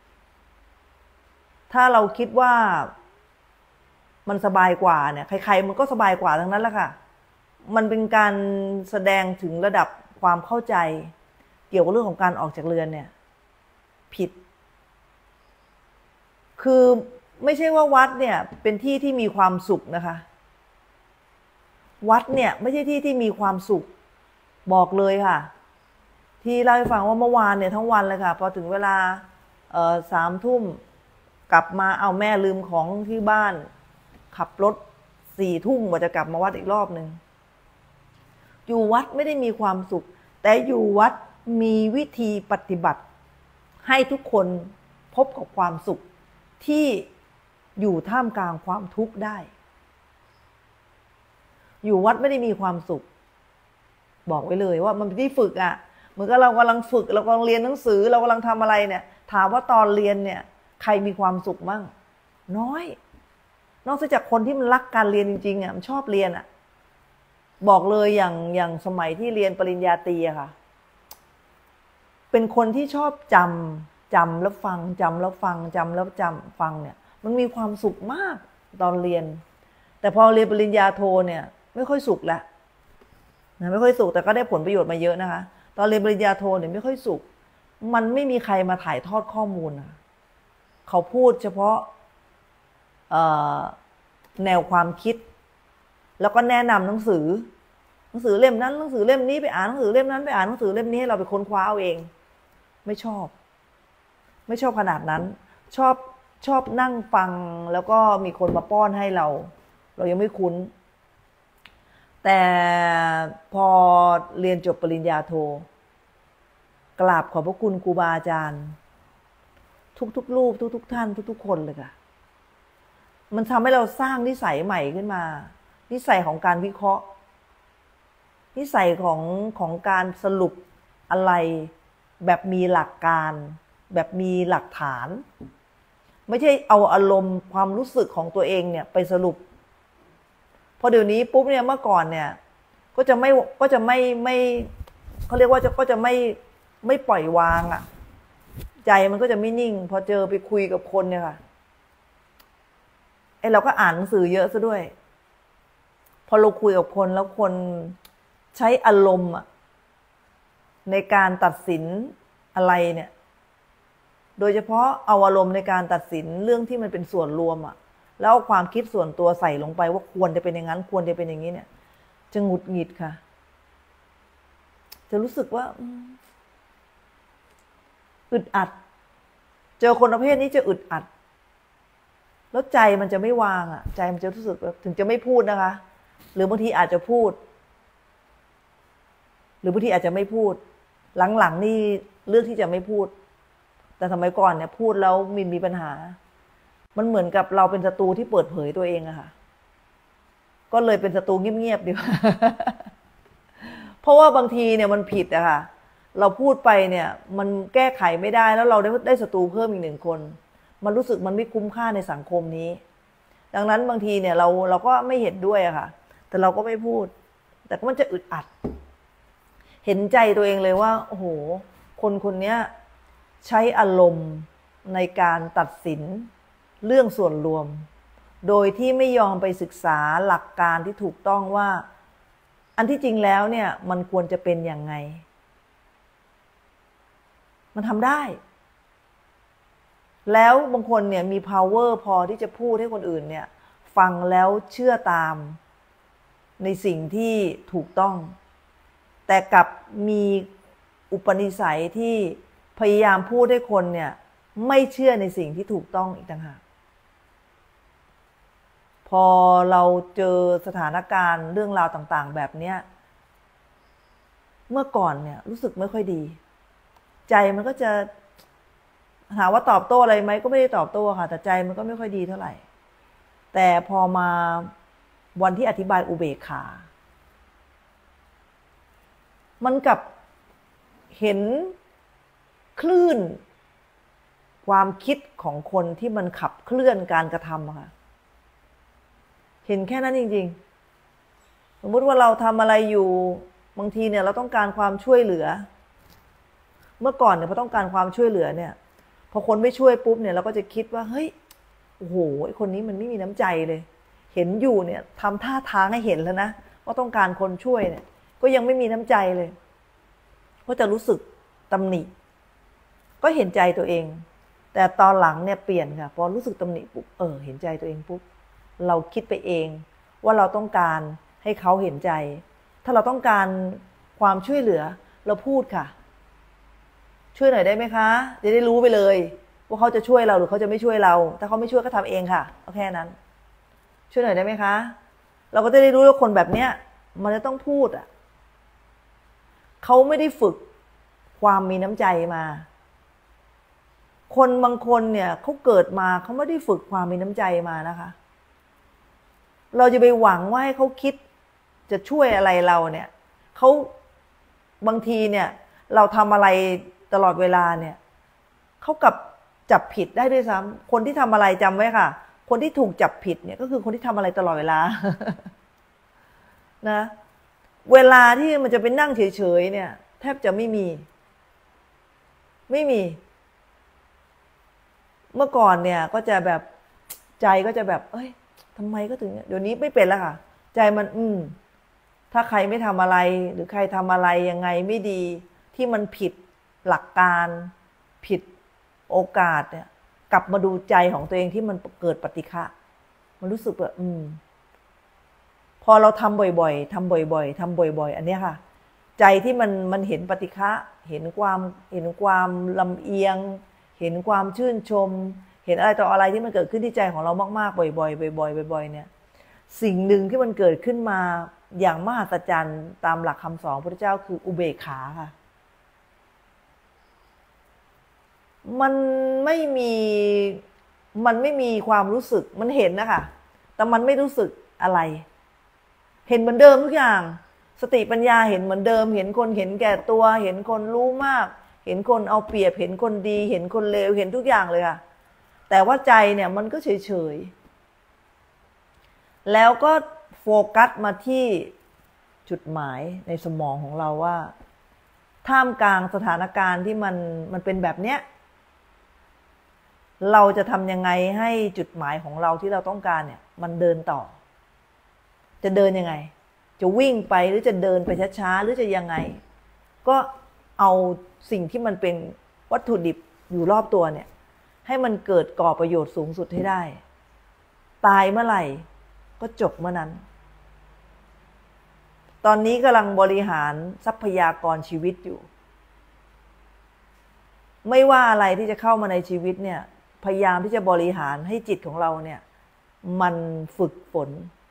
ถ้าเราคิดว่ามันสบายกว่าเนี่ยใครๆมันก็สบายกว่าทั้งนั้นแหละค่ะมันเป็นการแสดงถึงระดับความเข้าใจเกี่ยวกับเรื่องของการออกจากเรือนเนี่ยผิดคือไม่ใช่ว่าวัดเนี่ยเป็นที่ที่มีความสุขนะคะวัดเนี่ยไม่ใช่ที่ที่มีความสุขบอกเลยค่ะที่เล่าให้ฟังว่าเมื่อวานเนี่ยทั้งวันเลยค่ะพอถึงเวลา3 ทุ่มกลับมาเอาแม่ลืมของที่บ้านขับรถ4 ทุ่มกว่าจะกลับมาวัดอีกรอบนึงอยู่วัดไม่ได้มีความสุขแต่อยู่วัดมีวิธีปฏิบัติให้ทุกคนพบกับความสุขที่อยู่ท่ามกลางความทุกข์ได้อยู่วัดไม่ได้มีความสุขบอกไว้เลยว่ามันเป็นที่ฝึกอ่ะเหมือนกับเรากำลังฝึกเรากำลังเรียนหนังสือเรากำลังทำอะไรเนี่ยถามว่าตอนเรียนเนี่ยใครมีความสุขมั่งน้อยนอกจากคนที่มันรักการเรียนจริงๆอ่ะมันชอบเรียนอ่ะบอกเลยอย่างสมัยที่เรียนปริญญาตรีอะค่ะเป็นคนที่ชอบจำแล้วฟังจำแล้วฟังจำแล้วฟังเนี่ยมันมีความสุขมากตอนเรียนแต่พอเรียนปริญญาโทเนี่ยไม่ค่อยสุขแล้วนะไม่ค่อยสุขแต่ก็ได้ผลประโยชน์มาเยอะนะคะตอนเรียนปริญญาโทเนี่ยไม่ค่อยสุขมันไม่มีใครมาถ่ายทอดข้อมูลนะเขาพูดเฉพาะแนวความคิดแล้วก็แนะนำหนังสือเล่มนั้นหนังสือเล่มนี้ไปอ่านหนังสือเล่มนั้นไปอ่านหนังสือเล่มนี้ให้เราไปค้นคว้าเอาเองไม่ชอบขนาดนั้นชอบนั่งฟังแล้วก็มีคนมาป้อนให้เรายังไม่คุ้นแต่พอเรียนจบปริญญาโทกราบขอบพระคุณครูบาอาจารย์ทุกรูปทุกท่านทุกคนเลยค่ะมันทำให้เราสร้างนิสัยใหม่ขึ้นมานิสัยของการวิเคราะห์นิสัยของการสรุปอะไรแบบมีหลักการแบบมีหลักฐานไม่ใช่เอาอารมณ์ความรู้สึกของตัวเองเนี่ยไปสรุปพอเดี๋ยวนี้ปุ๊บเนี่ยเมื่อก่อนเนี่ยก็จะไม่เขาเรียกว่าก็จะไม่ปล่อยวางอ่ะใจมันก็จะไม่นิ่งพอเจอไปคุยกับคนเนี่ยค่ะเราก็อ่านหนังสือเยอะซะด้วยพอเราคุยกับคนแล้วคนใช้อารมณ์ในการตัดสินอะไรเนี่ยโดยเฉพาะเอาอารมณ์ในการตัดสินเรื่องที่มันเป็นส่วนรวมแล้วเอาความคิดส่วนตัวใส่ลงไปว่าควรจะเป็นอย่างนั้นควรจะเป็นอย่างนี้เนี่ยจะหงุดหงิดค่ะจะรู้สึกว่าอึดอัดเจอคนประเภทนี้จะอึดอัดแล้วใจมันจะไม่วางใจมันจะรู้สึกถึงจะไม่พูดนะคะหรือบางทีอาจจะพูดหรือบางทีอาจจะไม่พูดหลังๆนี่เลือกที่จะไม่พูดแต่สมัยก่อนเนี่ยพูดแล้วมีปัญหามันเหมือนกับเราเป็นศัตรูที่เปิดเผยตัวเองอะค่ะก็เลยเป็นศัตรูเงียบๆดีกว่า เพราะว่าบางทีเนี่ยมันผิดอะค่ะเราพูดไปเนี่ยมันแก้ไขไม่ได้แล้วเราได้ศัตรูเพิ่มอีก1 คนมันรู้สึกมันไม่คุ้มค่าในสังคมนี้ดังนั้นบางทีเนี่ยเราก็ไม่เห็นด้วยอะค่ะแต่เราก็ไม่พูดแต่ก็มันจะอึดอัดเห็นใจตัวเองเลยว่าโอ้โหคนนี้ใช้อารมณ์ในการตัดสินเรื่องส่วนรวมโดยที่ไม่ยอมไปศึกษาหลักการที่ถูกต้องว่าอันที่จริงแล้วเนี่ยมันควรจะเป็นอย่างไงมันทำได้แล้วบางคนเนี่ยมี power พอที่จะพูดให้คนอื่นเนี่ยฟังแล้วเชื่อตามในสิ่งที่ถูกต้องแต่กลับมีอุปนิสัยที่พยายามพูดให้คนเนี่ยไม่เชื่อในสิ่งที่ถูกต้องอีกต่างหากพอเราเจอสถานการณ์เรื่องราวต่างๆแบบนี้เมื่อก่อนเนี่ยรู้สึกไม่ค่อยดีใจมันก็จะถามว่าตอบโต้อะไรไหมก็ไม่ได้ตอบโต้ค่ะแต่ใจมันก็ไม่ค่อยดีเท่าไหร่แต่พอมาวันที่อธิบายอุเบกขามันกับเห็นคลื่นความคิดของคนที่มันขับเคลื่อนการกระทำค่ะเห็นแค่นั้นจริงๆสมมุติว่าเราทำอะไรอยู่บางทีเนี่ยเราต้องการความช่วยเหลือเมื่อก่อนเนี่ยพอต้องการความช่วยเหลือเนี่ยพอคนไม่ช่วยปุ๊บเนี่ยเราก็จะคิดว่าเฮ้ยโอ้โหไอ้คนนี้มันไม่มีน้ำใจเลยเห็นอยู่เนี่ยทำท่าทางให้เห็นแล้วนะว่าต้องการคนช่วยเนี่ยก็ยังไม่มีน้ำใจเลยก็จะรู้สึกตำหนิก็เห็นใจตัวเองแต่ตอนหลังเนี่ยเปลี่ยนค่ะพอรู้สึกตำหนิปุ๊บเห็นใจตัวเองปุ๊บเราคิดไปเองว่าเราต้องการให้เขาเห็นใจถ้าเราต้องการความช่วยเหลือเราพูดค่ะช่วยหน่อยได้ไหมคะจะได้รู้ไปเลยว่าเขาจะช่วยเราหรือเขาจะไม่ช่วยเราถ้าเขาไม่ช่วยก็ทำเองค่ะเอาแค่นั้นช่วยหน่อยได้ไหมคะเราก็จะได้รู้ว่าคนแบบเนี้ยมันจะต้องพูดเขาไม่ได้ฝึกความมีน้ำใจมาคนบางคนเนี่ยเขาเกิดมาเขาไม่ได้ฝึกความมีน้ำใจมานะคะเราจะไปหวังว่าให้เขาคิดจะช่วยอะไรเราเนี่ยเขาบางทีเนี่ยเราทำอะไรตลอดเวลาเนี่ยเขากับจับผิดได้ด้วยซ้ำคนที่ทำอะไรจำไว้ค่ะคนที่ถูกจับผิดเนี่ยก็คือคนที่ทำอะไรตลอดเวลา นะเวลาที่มันจะไปนั่งเฉยๆเนี่ยแทบจะไม่มีเมื่อก่อนเนี่ยก็จะแบบใจก็จะแบบทำไมก็ถึงเดี๋ยวนี้ไม่เป็นแล้วค่ะใจมันถ้าใครไม่ทำอะไรหรือใครทำอะไรยังไงไม่ดีที่มันผิดหลักการผิดโอกาสเนี่ยกลับมาดูใจของตัวเองที่มันเกิดปฏิฆะมันรู้สึกว่าพอเราทำบ่อยๆทำบ่อยๆทำบ่อยๆอันนี้ค่ะใจที่มันเห็นปฏิฆะเห็นความลำเอียงเห็นความชื่นชมเห็นอะไรต่ออะไรที่มันเกิดขึ้นที่ใจของเรามากๆบ่อยๆบ่อยๆบ่อยๆเนี่ยสิ่งหนึ่งที่มันเกิดขึ้นมาอย่างมหัศจรรย์ตามหลักคำสอนพระพุทธเจ้าคืออุเบกขาค่ะมันไม่มีความรู้สึกมันเห็นนะคะแต่มันไม่รู้สึกอะไรเห็นเหมือนเดิมทุกอย่างสติปัญญาเห็นเหมือนเดิมเห็นคนเห็นแก่ตัวเห็นคนรู้มากเห็นคนเอาเปรียบเห็นคนดีเห็นคนเลวเห็นทุกอย่างเลยค่ะแต่ว่าใจเนี่ยมันก็เฉยๆแล้วก็โฟกัสมาที่จุดหมายในสมองของเราว่าท่ามกลางสถานการณ์ที่มันเป็นแบบเนี้ยเราจะทำยังไงให้จุดหมายของเราที่เราต้องการเนี่ยมันเดินต่อจะเดินยังไงจะวิ่งไปหรือจะเดินไปช้าๆหรือจะยังไงก็เอาสิ่งที่มันเป็นวัตถุดิบอยู่รอบตัวเนี่ยให้มันเกิดก่อประโยชน์สูงสุดให้ได้ตายเมื่อไหร่ก็จบเมื่อนั้นตอนนี้กำลังบริหารทรัพยากรชีวิตอยู่ไม่ว่าอะไรที่จะเข้ามาในชีวิตเนี่ยพยายามที่จะบริหารให้จิตของเราเนี่ยมันฝึกฝน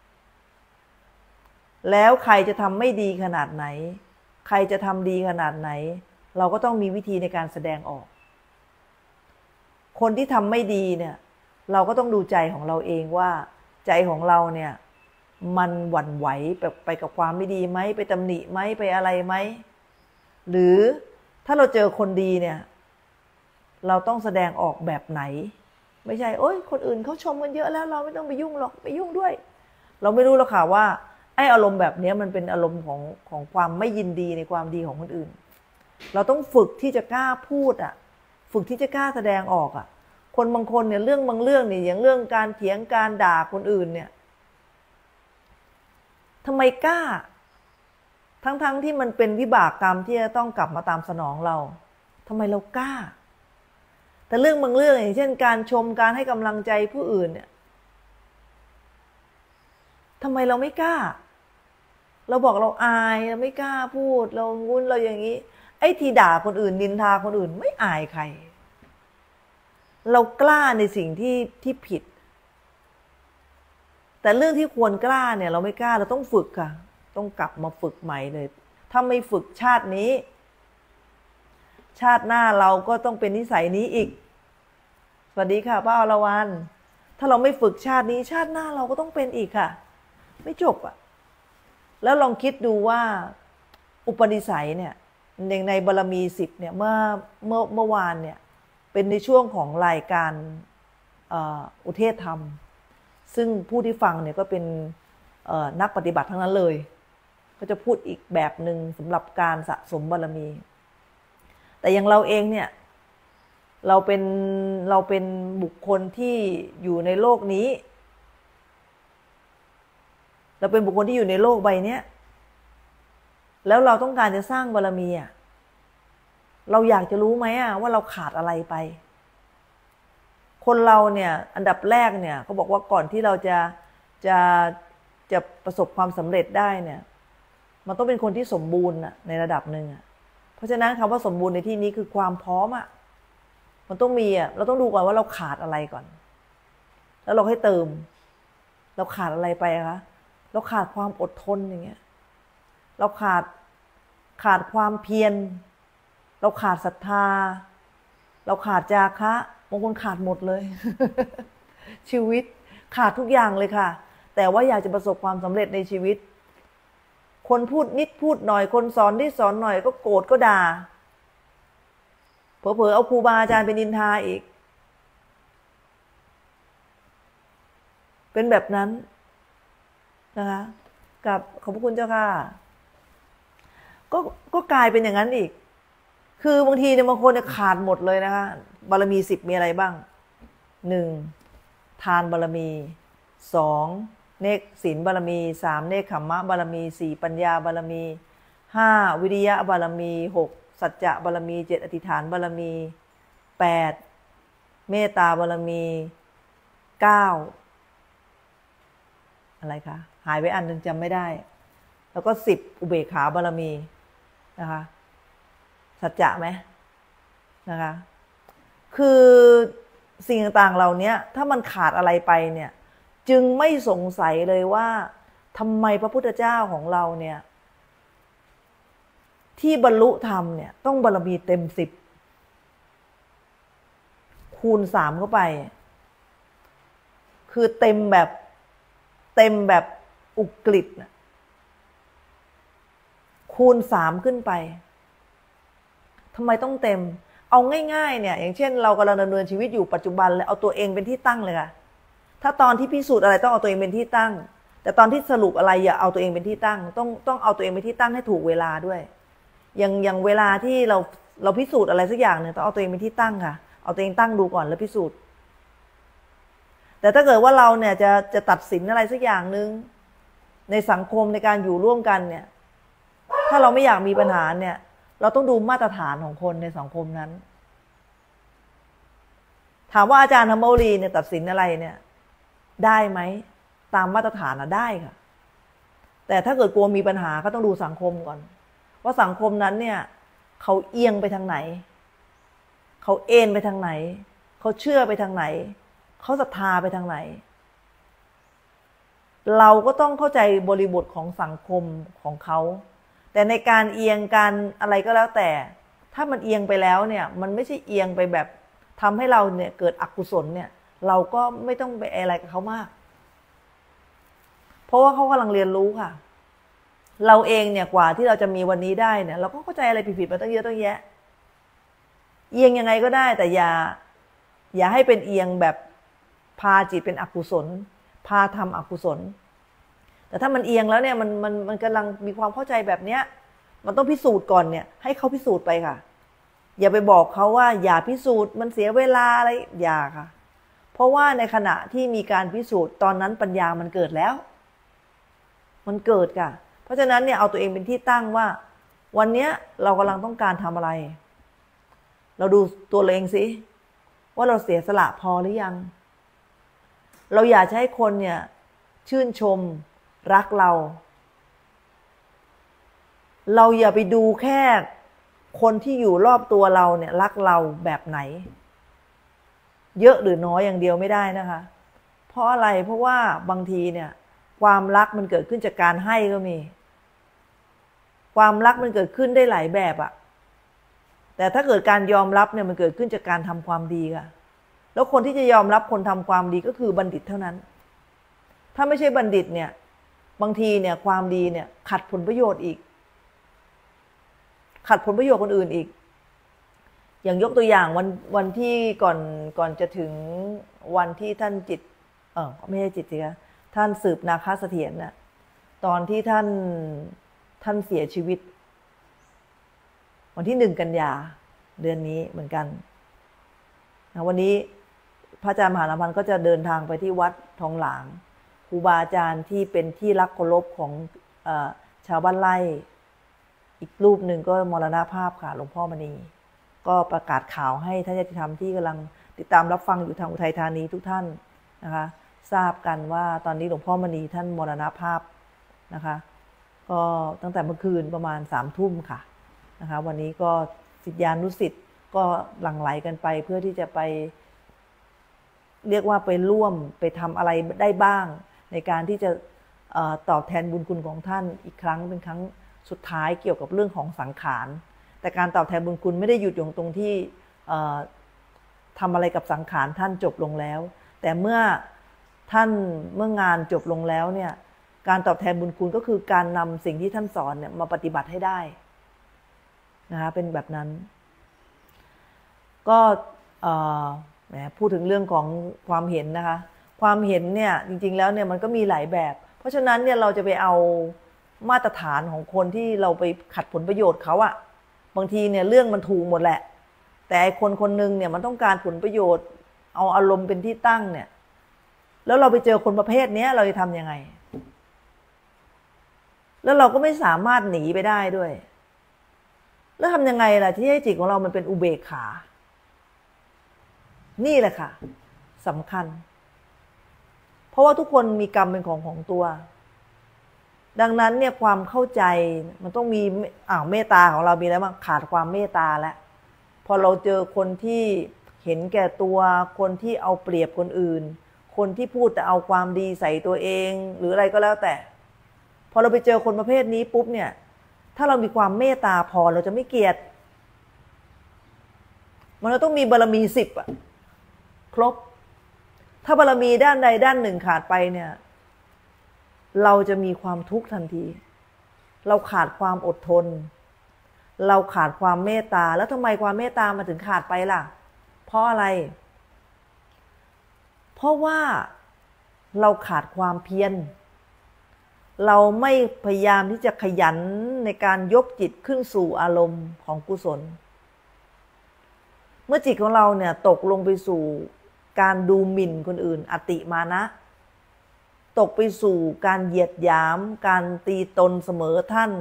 แล้วใครจะทำไม่ดีขนาดไหนใครจะทำดีขนาดไหนเราก็ต้องมีวิธีในการแสดงออกคนที่ทำไม่ดีเนี่ยเราก็ต้องดูใจของเราเองว่าใจของเราเนี่ยมันหวั่นไหวไปกับความไม่ดีไหมไปตำหนิไหมไปอะไรไหมหรือถ้าเราเจอคนดีเนี่ยเราต้องแสดงออกแบบไหนไม่ใช่โอ๊ยคนอื่นเขาชมกันเยอะแล้วเราไม่ต้องไปยุ่งหรอกไปยุ่งด้วยเราไม่รู้หรอกค่ะว่าไอ้อารมณ์แบบนี้มันเป็นอารมณ์ของความไม่ยินดีในความดีของคนอื่นเราต้องฝึกที่จะกล้าพูดฝึกที่จะกล้าแสดงออกคนบางคนเนี่ยเรื่องบางเรื่องเนี่ยอย่างเรื่องการเถียงการด่าคนอื่นเนี่ยทำไมกล้าทั้งที่มันเป็นวิบากกรรมที่จะต้องกลับมาตามสนองเราทำไมเรากล้าแต่เรื่องบางเรื่องอย่างเช่นการชมการให้กำลังใจผู้อื่นเนี่ยทำไมเราไม่กล้าเราบอกเราอายเราไม่กล้าพูดเรางุ้นเราอย่างนี้ไอ้ที่ด่าคนอื่นนินทาคนอื่นไม่อายใครเรากล้าในสิ่งที่ผิดแต่เรื่องที่ควรกล้าเนี่ยเราไม่กล้าเราต้องฝึกค่ะต้องกลับมาฝึกใหม่เลยถ้าไม่ฝึกชาตินี้ชาติหน้าเราก็ต้องเป็นนิสัยนี้อีกสวัสดีค่ะป้าอรวรรณถ้าเราไม่ฝึกชาตินี้ชาติหน้าเราก็ต้องเป็นอีกค่ะไม่จบแล้วลองคิดดูว่าอุปนิสัยเนี่ยในบารมี10เนี่ยเมื่อวานเนี่ยเป็นในช่วงของรายการอุเทศธรรมซึ่งผู้ที่ฟังเนี่ยก็เป็นนักปฏิบัติทั้งนั้นเลยก็จะพูดอีกแบบหนึ่งสำหรับการสะสมบารมีแต่อย่างเราเองเนี่ยเราเป็นบุคคลที่อยู่ในโลกนี้เราเป็นบุคคลที่อยู่ในโลกใบนี้แล้วเราต้องการจะสร้างบารมีเราอยากจะรู้ไหมว่าเราขาดอะไรไปคนเราเนี่ยอันดับแรกเนี่ยเขาบอกว่าก่อนที่เราจะประสบความสำเร็จได้เนี่ยมันต้องเป็นคนที่สมบูรณ์ในระดับหนึ่งเพราะฉะนั้นคำว่าสมบูรณ์ในที่นี้คือความพร้อมมันต้องมีเราต้องดูก่อนว่าเราขาดอะไรก่อนแล้วเราให้เติมเราขาดอะไรไปคะเราขาดความอดทนอย่างเงี้ยเราขาดความเพียรเราขาดศรัทธาเราขาดจาคะบางคนขาดหมดเลย ชีวิตขาดทุกอย่างเลยค่ะแต่ว่าอยากจะประสบความสำเร็จในชีวิตคนพูดนิดพูดหน่อยคนสอนนิดสอนหน่อยก็โกรธก็ด่าเผลอๆเอาครูบาอาจารย์เป็นนินทาอีกเป็นแบบนั้นนะคะกับขอบพระคุณเจ้าค่ะก็กลายเป็นอย่างนั้นอีกคือบางทีเนี่ยบางคนเนี่ยขาดหมดเลยนะคะบารมี10มีอะไรบ้าง1ทานบารมี2เนกศีลบารมี3เนกขัมมะบารมี4ปัญญาบารมี5วิริยะบารมี6 สัจจะบารมี7อธิษฐานบารมี8เมตตาบารมี9อะไรคะหายไปอันนึงจำไม่ได้แล้วก็10อุเบกขาบารมีนะคะสัจจะไหมนะคะคือสิ่งต่างๆเหล่านี้ถ้ามันขาดอะไรไปเนี่ยจึงไม่สงสัยเลยว่าทำไมพระพุทธเจ้าของเราเนี่ยที่บรรลุธรรมเนี่ยต้องบารมีเต็ม10คูณ3เข้าไปคือเต็มแบบอุกฤษคูณ3ขึ้นไปทำไมต้องเต็มเอาง่ายๆเนี่ยอย่างเช่นเรากำลังดำเนินชีวิตอยู่ปัจจุบันเลยเอาตัวเองเป็นที่ตั้งเลยค่ะถ้าตอนที่พิสูจน์อะไรต้องเอาตัวเองเป็นที่ตั้งแต่ตอนที่สรุปอะไรอย่าเอาตัวเองเป็นที่ตั้งต้องเอาตัวเองเป็นที่ตั้งให้ถูกเวลาด้วยอย่างเวลาที่เราพิสูจน์อะไรสักอย่างเนี่ยต้องเอาตัวเองเป็นที่ตั้งค่ะเอาตัวเองตั้งดูก่อนแล้วพิสูจน์แต่ถ้าเกิดว่าเราเนี่ยจะตัดสินอะไรสักอย่างนึงในสังคมในการอยู่ร่วมกันเนี่ยถ้าเราไม่อยากมีปัญหาเนี่ยเราต้องดูมาตรฐานของคนในสังคมนั้นถามว่าอาจารย์ธรรมวลีเนี่ยตัดสินอะไรเนี่ยได้ไหมตามมาตรฐานได้ค่ะแต่ถ้าเกิดกลัวมีปัญหาก็ต้องดูสังคมก่อนว่าสังคมนั้นเนี่ยเขาเอียงไปทางไหนเขาเอ็นไปทางไหนเขาเชื่อไปทางไหนเขาศรัทธาไปทางไหนเราก็ต้องเข้าใจบริบทของสังคมของเขาแต่ในการเอียงการอะไรก็แล้วแต่ถ้ามันเอียงไปแล้วเนี่ยมันไม่ใช่เอียงไปแบบทำให้เราเนี่ยเกิดอกุศลเนี่ยเราก็ไม่ต้องไปอะไรกับเขามากเพราะว่าเขากำลังเรียนรู้ค่ะเราเองเนี่ยกว่าที่เราจะมีวันนี้ได้เนี่ยเราก็เข้าใจอะไรผิดๆมาตั้งเยอะตั้งแยะเอียงยังไงก็ได้แต่อย่าให้เป็นเอียงแบบพาจิตเป็นอกุศลพาทำอกุศลแต่ถ้ามันเอียงแล้วเนี่ยมันกำลังมีความเข้าใจแบบเนี้ยมันต้องพิสูจน์ก่อนเนี่ยให้เขาพิสูจน์ไปค่ะอย่าไปบอกเขาว่าอย่าพิสูจน์มันเสียเวลาอะไรอย่าค่ะเพราะว่าในขณะที่มีการพิสูจน์ตอนนั้นปัญญามันเกิดแล้วมันเกิดค่ะเพราะฉะนั้นเนี่ยเอาตัวเองเป็นที่ตั้งว่าวันนี้เรากำลังต้องการทำอะไรเราดูตัวเองสิว่าเราเสียสละพอหรือยังเราอยากให้คนเนี่ยชื่นชมรักเราอย่าไปดูแค่คนที่อยู่รอบตัวเราเนี่ยรักเราแบบไหนเยอะหรือน้อยอย่างเดียวไม่ได้นะคะเพราะอะไรเพราะว่าบางทีเนี่ยความรักมันเกิดขึ้นจากการให้ก็มีความรักมันเกิดขึ้นได้หลายแบบอะแต่ถ้าเกิดการยอมรับเนี่ยมันเกิดขึ้นจากการทำความดีค่ะแล้วคนที่จะยอมรับคนทำความดีก็คือบัณฑิตเท่านั้นถ้าไม่ใช่บัณฑิตเนี่ยบางทีเนี่ยความดีเนี่ยขัดผลประโยชน์อีกขัดผลประโยชน์คนอื่นอีกอย่างยกตัวอย่างวันที่ก่อนจะถึงวันที่ท่านจิตไม่ใช่จิตสิคะท่านสืบนาคเสถียรน่ะตอนที่ท่านเสียชีวิตวันที่1 กันยาเดือนนี้เหมือนกันวันนี้พระอาจารย์มหาลพันธ์ก็จะเดินทางไปที่วัดทองหลางครูบาอาจารย์ที่เป็นที่รักเคารพของชาวบ้านไร่อีกรูปหนึ่งก็มรณภาพค่ะหลวงพ่อมณีก็ประกาศข่าวให้ท่านญาติธรรมที่กำลังติดตามรับฟังอยู่ทางอุทัยธานีทุกท่านนะคะทราบกันว่าตอนนี้หลวงพ่อมณีท่านมรณภาพนะคะก็ตั้งแต่เมื่อคืนประมาณ3 ทุ่มค่ะนะคะวันนี้ก็ศิษยานุศิษย์ก็หลั่งไหลกันไปเพื่อที่จะไปเรียกว่าไปร่วมไปทำอะไรได้บ้างในการที่จะตอบแทนบุญคุณของท่านอีกครั้งเป็นครั้งสุดท้ายเกี่ยวกับเรื่องของสังขารแต่การตอบแทนบุญคุณไม่ได้หยุดอยู่ตรงที่ทำอะไรกับสังขารท่านจบลงแล้วแต่เมื่องานจบลงแล้วเนี่ยการตอบแทนบุญคุณก็คือการนำสิ่งที่ท่านสอนเนี่ยมาปฏิบัติให้ได้นะคะเป็นแบบนั้นก็พูดถึงเรื่องของความเห็นนะคะความเห็นเนี่ยจริงๆแล้วเนี่ยมันก็มีหลายแบบเพราะฉะนั้นเนี่ยเราจะไปเอามาตรฐานของคนที่เราไปขัดผลประโยชน์เขาอะบางทีเนี่ยเรื่องมันถูกหมดแหละแต่คนนึงเนี่ยมันต้องการผลประโยชน์เอาอารมณ์เป็นที่ตั้งเนี่ยแล้วเราไปเจอคนประเภทนี้เราจะทำยังไงแล้วเราก็ไม่สามารถหนีไปได้ด้วยแล้วทำยังไงล่ะที่ให้จิตของเรามันเป็นอุเบกขา นี่แหละค่ะสำคัญเพราะว่าทุกคนมีกรรมเป็นของตัวดังนั้นเนี่ยความเข้าใจมันต้องมีเมตตาของเรามีแล้วมันขาดความเมตตาแล้วพอเราเจอคนที่เห็นแก่ตัวคนที่เอาเปรียบคนอื่นคนที่พูดแต่เอาความดีใส่ตัวเองหรืออะไรก็แล้วแต่พอเราไปเจอคนประเภทนี้ปุ๊บเนี่ยถ้าเรามีความเมตตาพอเราจะไม่เกลียดมันต้องมีบารมี10อะครบถ้าบารมีด้านใดด้านหนึ่งขาดไปเนี่ยเราจะมีความทุกข์ทันทีเราขาดความอดทนเราขาดความเมตตาแล้วทำไมความเมตตามาถึงขาดไปล่ะเพราะอะไรเพราะว่าเราขาดความเพียรเราไม่พยายามที่จะขยันในการยกจิตขึ้นสู่อารมณ์ของกุศลเมื่อจิตของเราเนี่ยตกลงไปสู่การดูหมิ่นคนอื่นอติมานะตกไปสู่การเหยียดหยามการตีตนเสมอท่าน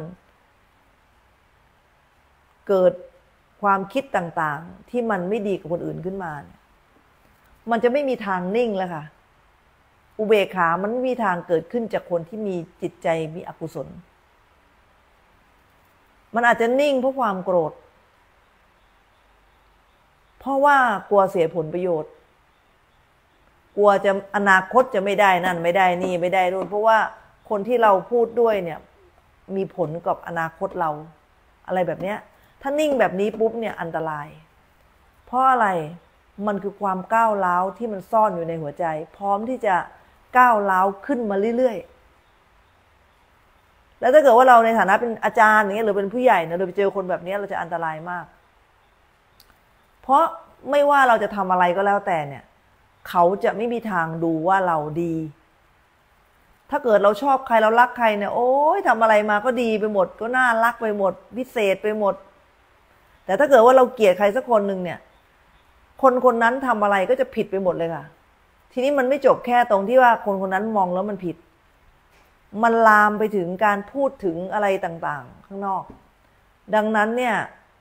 เกิดความคิดต่างๆที่มันไม่ดีกับคนอื่นขึ้นมาเนี่ยมันจะไม่มีทางนิ่งแล้วค่ะอุเบกขามันไม่มีทางเกิดขึ้นจากคนที่มีจิตใจมีอกุศลมันอาจจะนิ่งเพราะความโกรธเพราะว่ากลัวเสียผลประโยชน์กลัวจะอนาคตจะไม่ได้นั่นไม่ได้นี่ไม่ได้นู่นเพราะว่าคนที่เราพูดด้วยเนี่ยมีผลกับอนาคตเราอะไรแบบเนี้ยถ้านิ่งแบบนี้ปุ๊บเนี่ยอันตรายเพราะอะไรมันคือความก้าวร้าวที่มันซ่อนอยู่ในหัวใจพร้อมที่จะก้าวร้าวขึ้นมาเรื่อยๆแล้วถ้าเกิดว่าเราในฐานะเป็นอาจารย์อย่างเงี้ยหรือเป็นผู้ใหญ่เนี่ยเราไปเจอคนแบบนี้เราจะอันตรายมากเพราะไม่ว่าเราจะทำอะไรก็แล้วแต่เนี่ยเขาจะไม่มีทางดูว่าเราดีถ้าเกิดเราชอบใครเรารักใครเนี่ยโอ๊ยทำอะไรมาก็ดีไปหมดก็น่ารักไปหมดพิเศษไปหมดแต่ถ้าเกิดว่าเราเกลียดใครสักคนหนึ่งเนี่ยคนคนนั้นทำอะไรก็จะผิดไปหมดเลยค่ะทีนี้มันไม่จบแค่ตรงที่ว่าคนคนนั้นมองแล้วมันผิดมันลามไปถึงการพูดถึงอะไรต่างๆข้างนอกดังนั้นเนี่ย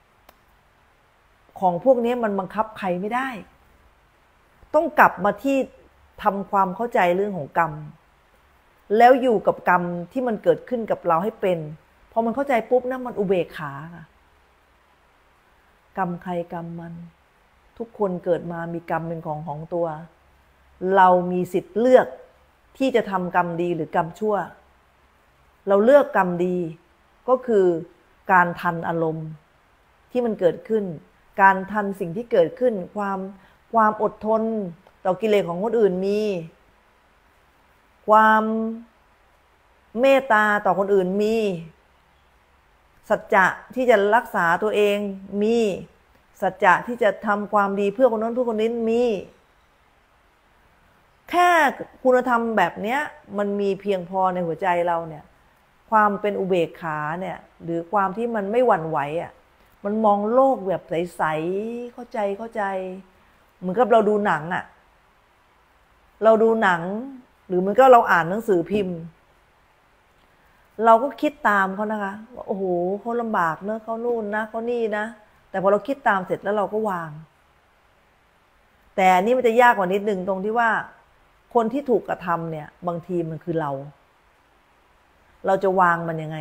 ของพวกนี้มันบังคับใครไม่ได้ต้องกลับมาที่ทำความเข้าใจเรื่องของกรรมแล้วอยู่กับกรรมที่มันเกิดขึ้นกับเราให้เป็นพอมันเข้าใจปุ๊บนะมันอุเบกขาค่ะกรรมใครกรรมมันทุกคนเกิดมามีกรรมเป็นของตัวเรามีสิทธิ์เลือกที่จะทำกรรมดีหรือกรรมชั่วเราเลือกกรรมดีก็คือการทันอารมณ์ที่มันเกิดขึ้นการทันสิ่งที่เกิดขึ้นความอดทนต่อกิเลสของคนอื่นมีความเมตตาต่อคนอื่นมีสัจจะที่จะรักษาตัวเองมีสัจจะที่จะทำความดีเพื่อคนนั้นเพื่อคนนี้มีแค่คุณธรรมแบบเนี้ยมันมีเพียงพอในหัวใจเราเนี่ยความเป็นอุเบกขาเนี่ยหรือความที่มันไม่หวั่นไหวอ่ะมันมองโลกแบบใสๆเข้าใจเหมือนกับเราดูหนังอ่ะเราดูหนังหรือเหมือนกับเราอ่านหนังสือพิมพ์เราก็คิดตามเขานะคะว่าโอ้โหเขาลำบากเนอะเขานู่นนะเขานี่นะแต่พอเราคิดตามเสร็จแล้วเราก็วางแต่อันนี้มันจะยากกว่านิดนึงตรงที่ว่าคนที่ถูกกระทำเนี่ยบางทีมันคือเราจะวางมันยังไง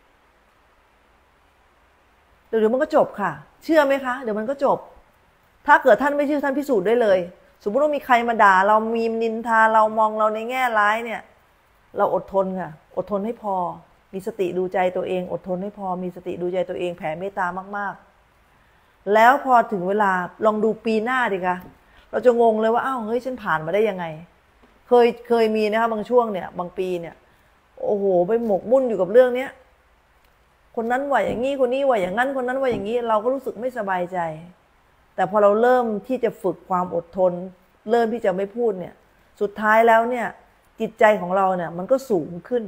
เดี๋ยวมันก็จบค่ะเชื่อไหมคะเดี๋ยวมันก็จบถ้าเกิดท่านไม่เชื่อท่านพิสูจน์ได้เลยสมมติว่ามีใครมาด่าเรามีนินทาเรามองเราในแง่ร้ายเนี่ยเราอดทนค่ะอดทนให้พอมีสติดูใจตัวเองอดทนให้พอมีสติดูใจตัวเองแผ่เมตตามากๆแล้วพอถึงเวลาลองดูปีหน้าดิคะเราจะงงเลยว่าอ้าวเฮ้ยฉันผ่านมาได้ยังไงเคยมีนะคะบางช่วงเนี่ยบางปีเนี่ยโอ้โหไปหมกมุ่นอยู่กับเรื่องเนี้ยคนนั้นว่าอย่างนี้คนนี้ว่าอย่างนั้นคนนั้นว่าอย่างนี้เราก็รู้สึกไม่สบายใจแต่พอเราเริ่มที่จะฝึกความอดทนเริ่มที่จะไม่พูดเนี่ยสุดท้ายแล้วเนี่ยจิตใจของเราเนี่ยมันก็สูงขึ้น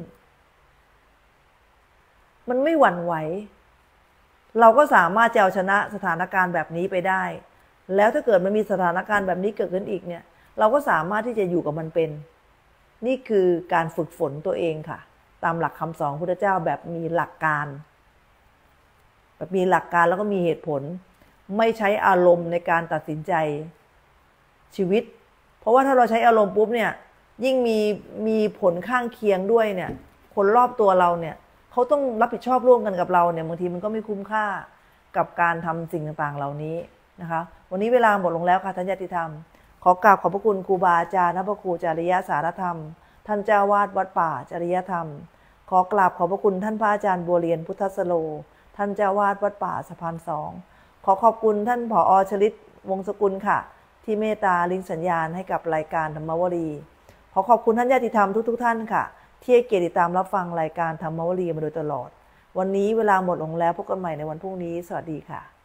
มันไม่หวั่นไหวเราก็สามารถจะเอาชนะสถานการณ์แบบนี้ไปได้แล้วถ้าเกิดมันมีสถานการณ์แบบนี้เกิดขึ้นอีกเนี่ยเราก็สามารถที่จะอยู่กับมันเป็นนี่คือการฝึกฝนตัวเองค่ะตามหลักคำสอนพุทธเจ้าแบบมีหลักการแบบมีหลักการแล้วก็มีเหตุผลไม่ใช้อารมณ์ในการตัดสินใจชีวิตเพราะว่าถ้าเราใช้อารมณ์ปุ๊บเนี่ยยิ่งมีผลข้างเคียงด้วยเนี่ยคนรอบตัวเราเนี่ยเขาต้องรับผิดชอบร่วมกันกับเราเนี่ยบางทีมันก็ไม่คุ้มค่ากับการทำสิ่งต่างๆเหล่านี้นะคะวันนี้เวลาหมดลงแล้วค่ะท่านญาติธรรมขอกราบขอบพระคุณครูบาอาจารย์พระครูจริยสารธรรมท่านเจ้าวาดวัดป่าจริยธรรมขอกราบขอบพระคุณท่านพระอาจารย์บัวเรียนพุทธสโลท่านเจ้าวาดวัดป่าสะพานสองขอขอบคุณท่านผอ.ชลิตวงศ์สกุลค่ะที่เมตตาลิงก์สัญญาณให้กับรายการธรรมวลีขอขอบคุณท่านญาติธรรมทุกท่านค่ะที่ให้เกียรติติดตามรับฟังรายการธรรมวลีมาโดยตลอดวันนี้เวลาหมดลงแล้วพบกันใหม่ในวันพรุ่งนี้สวัสดีค่ะ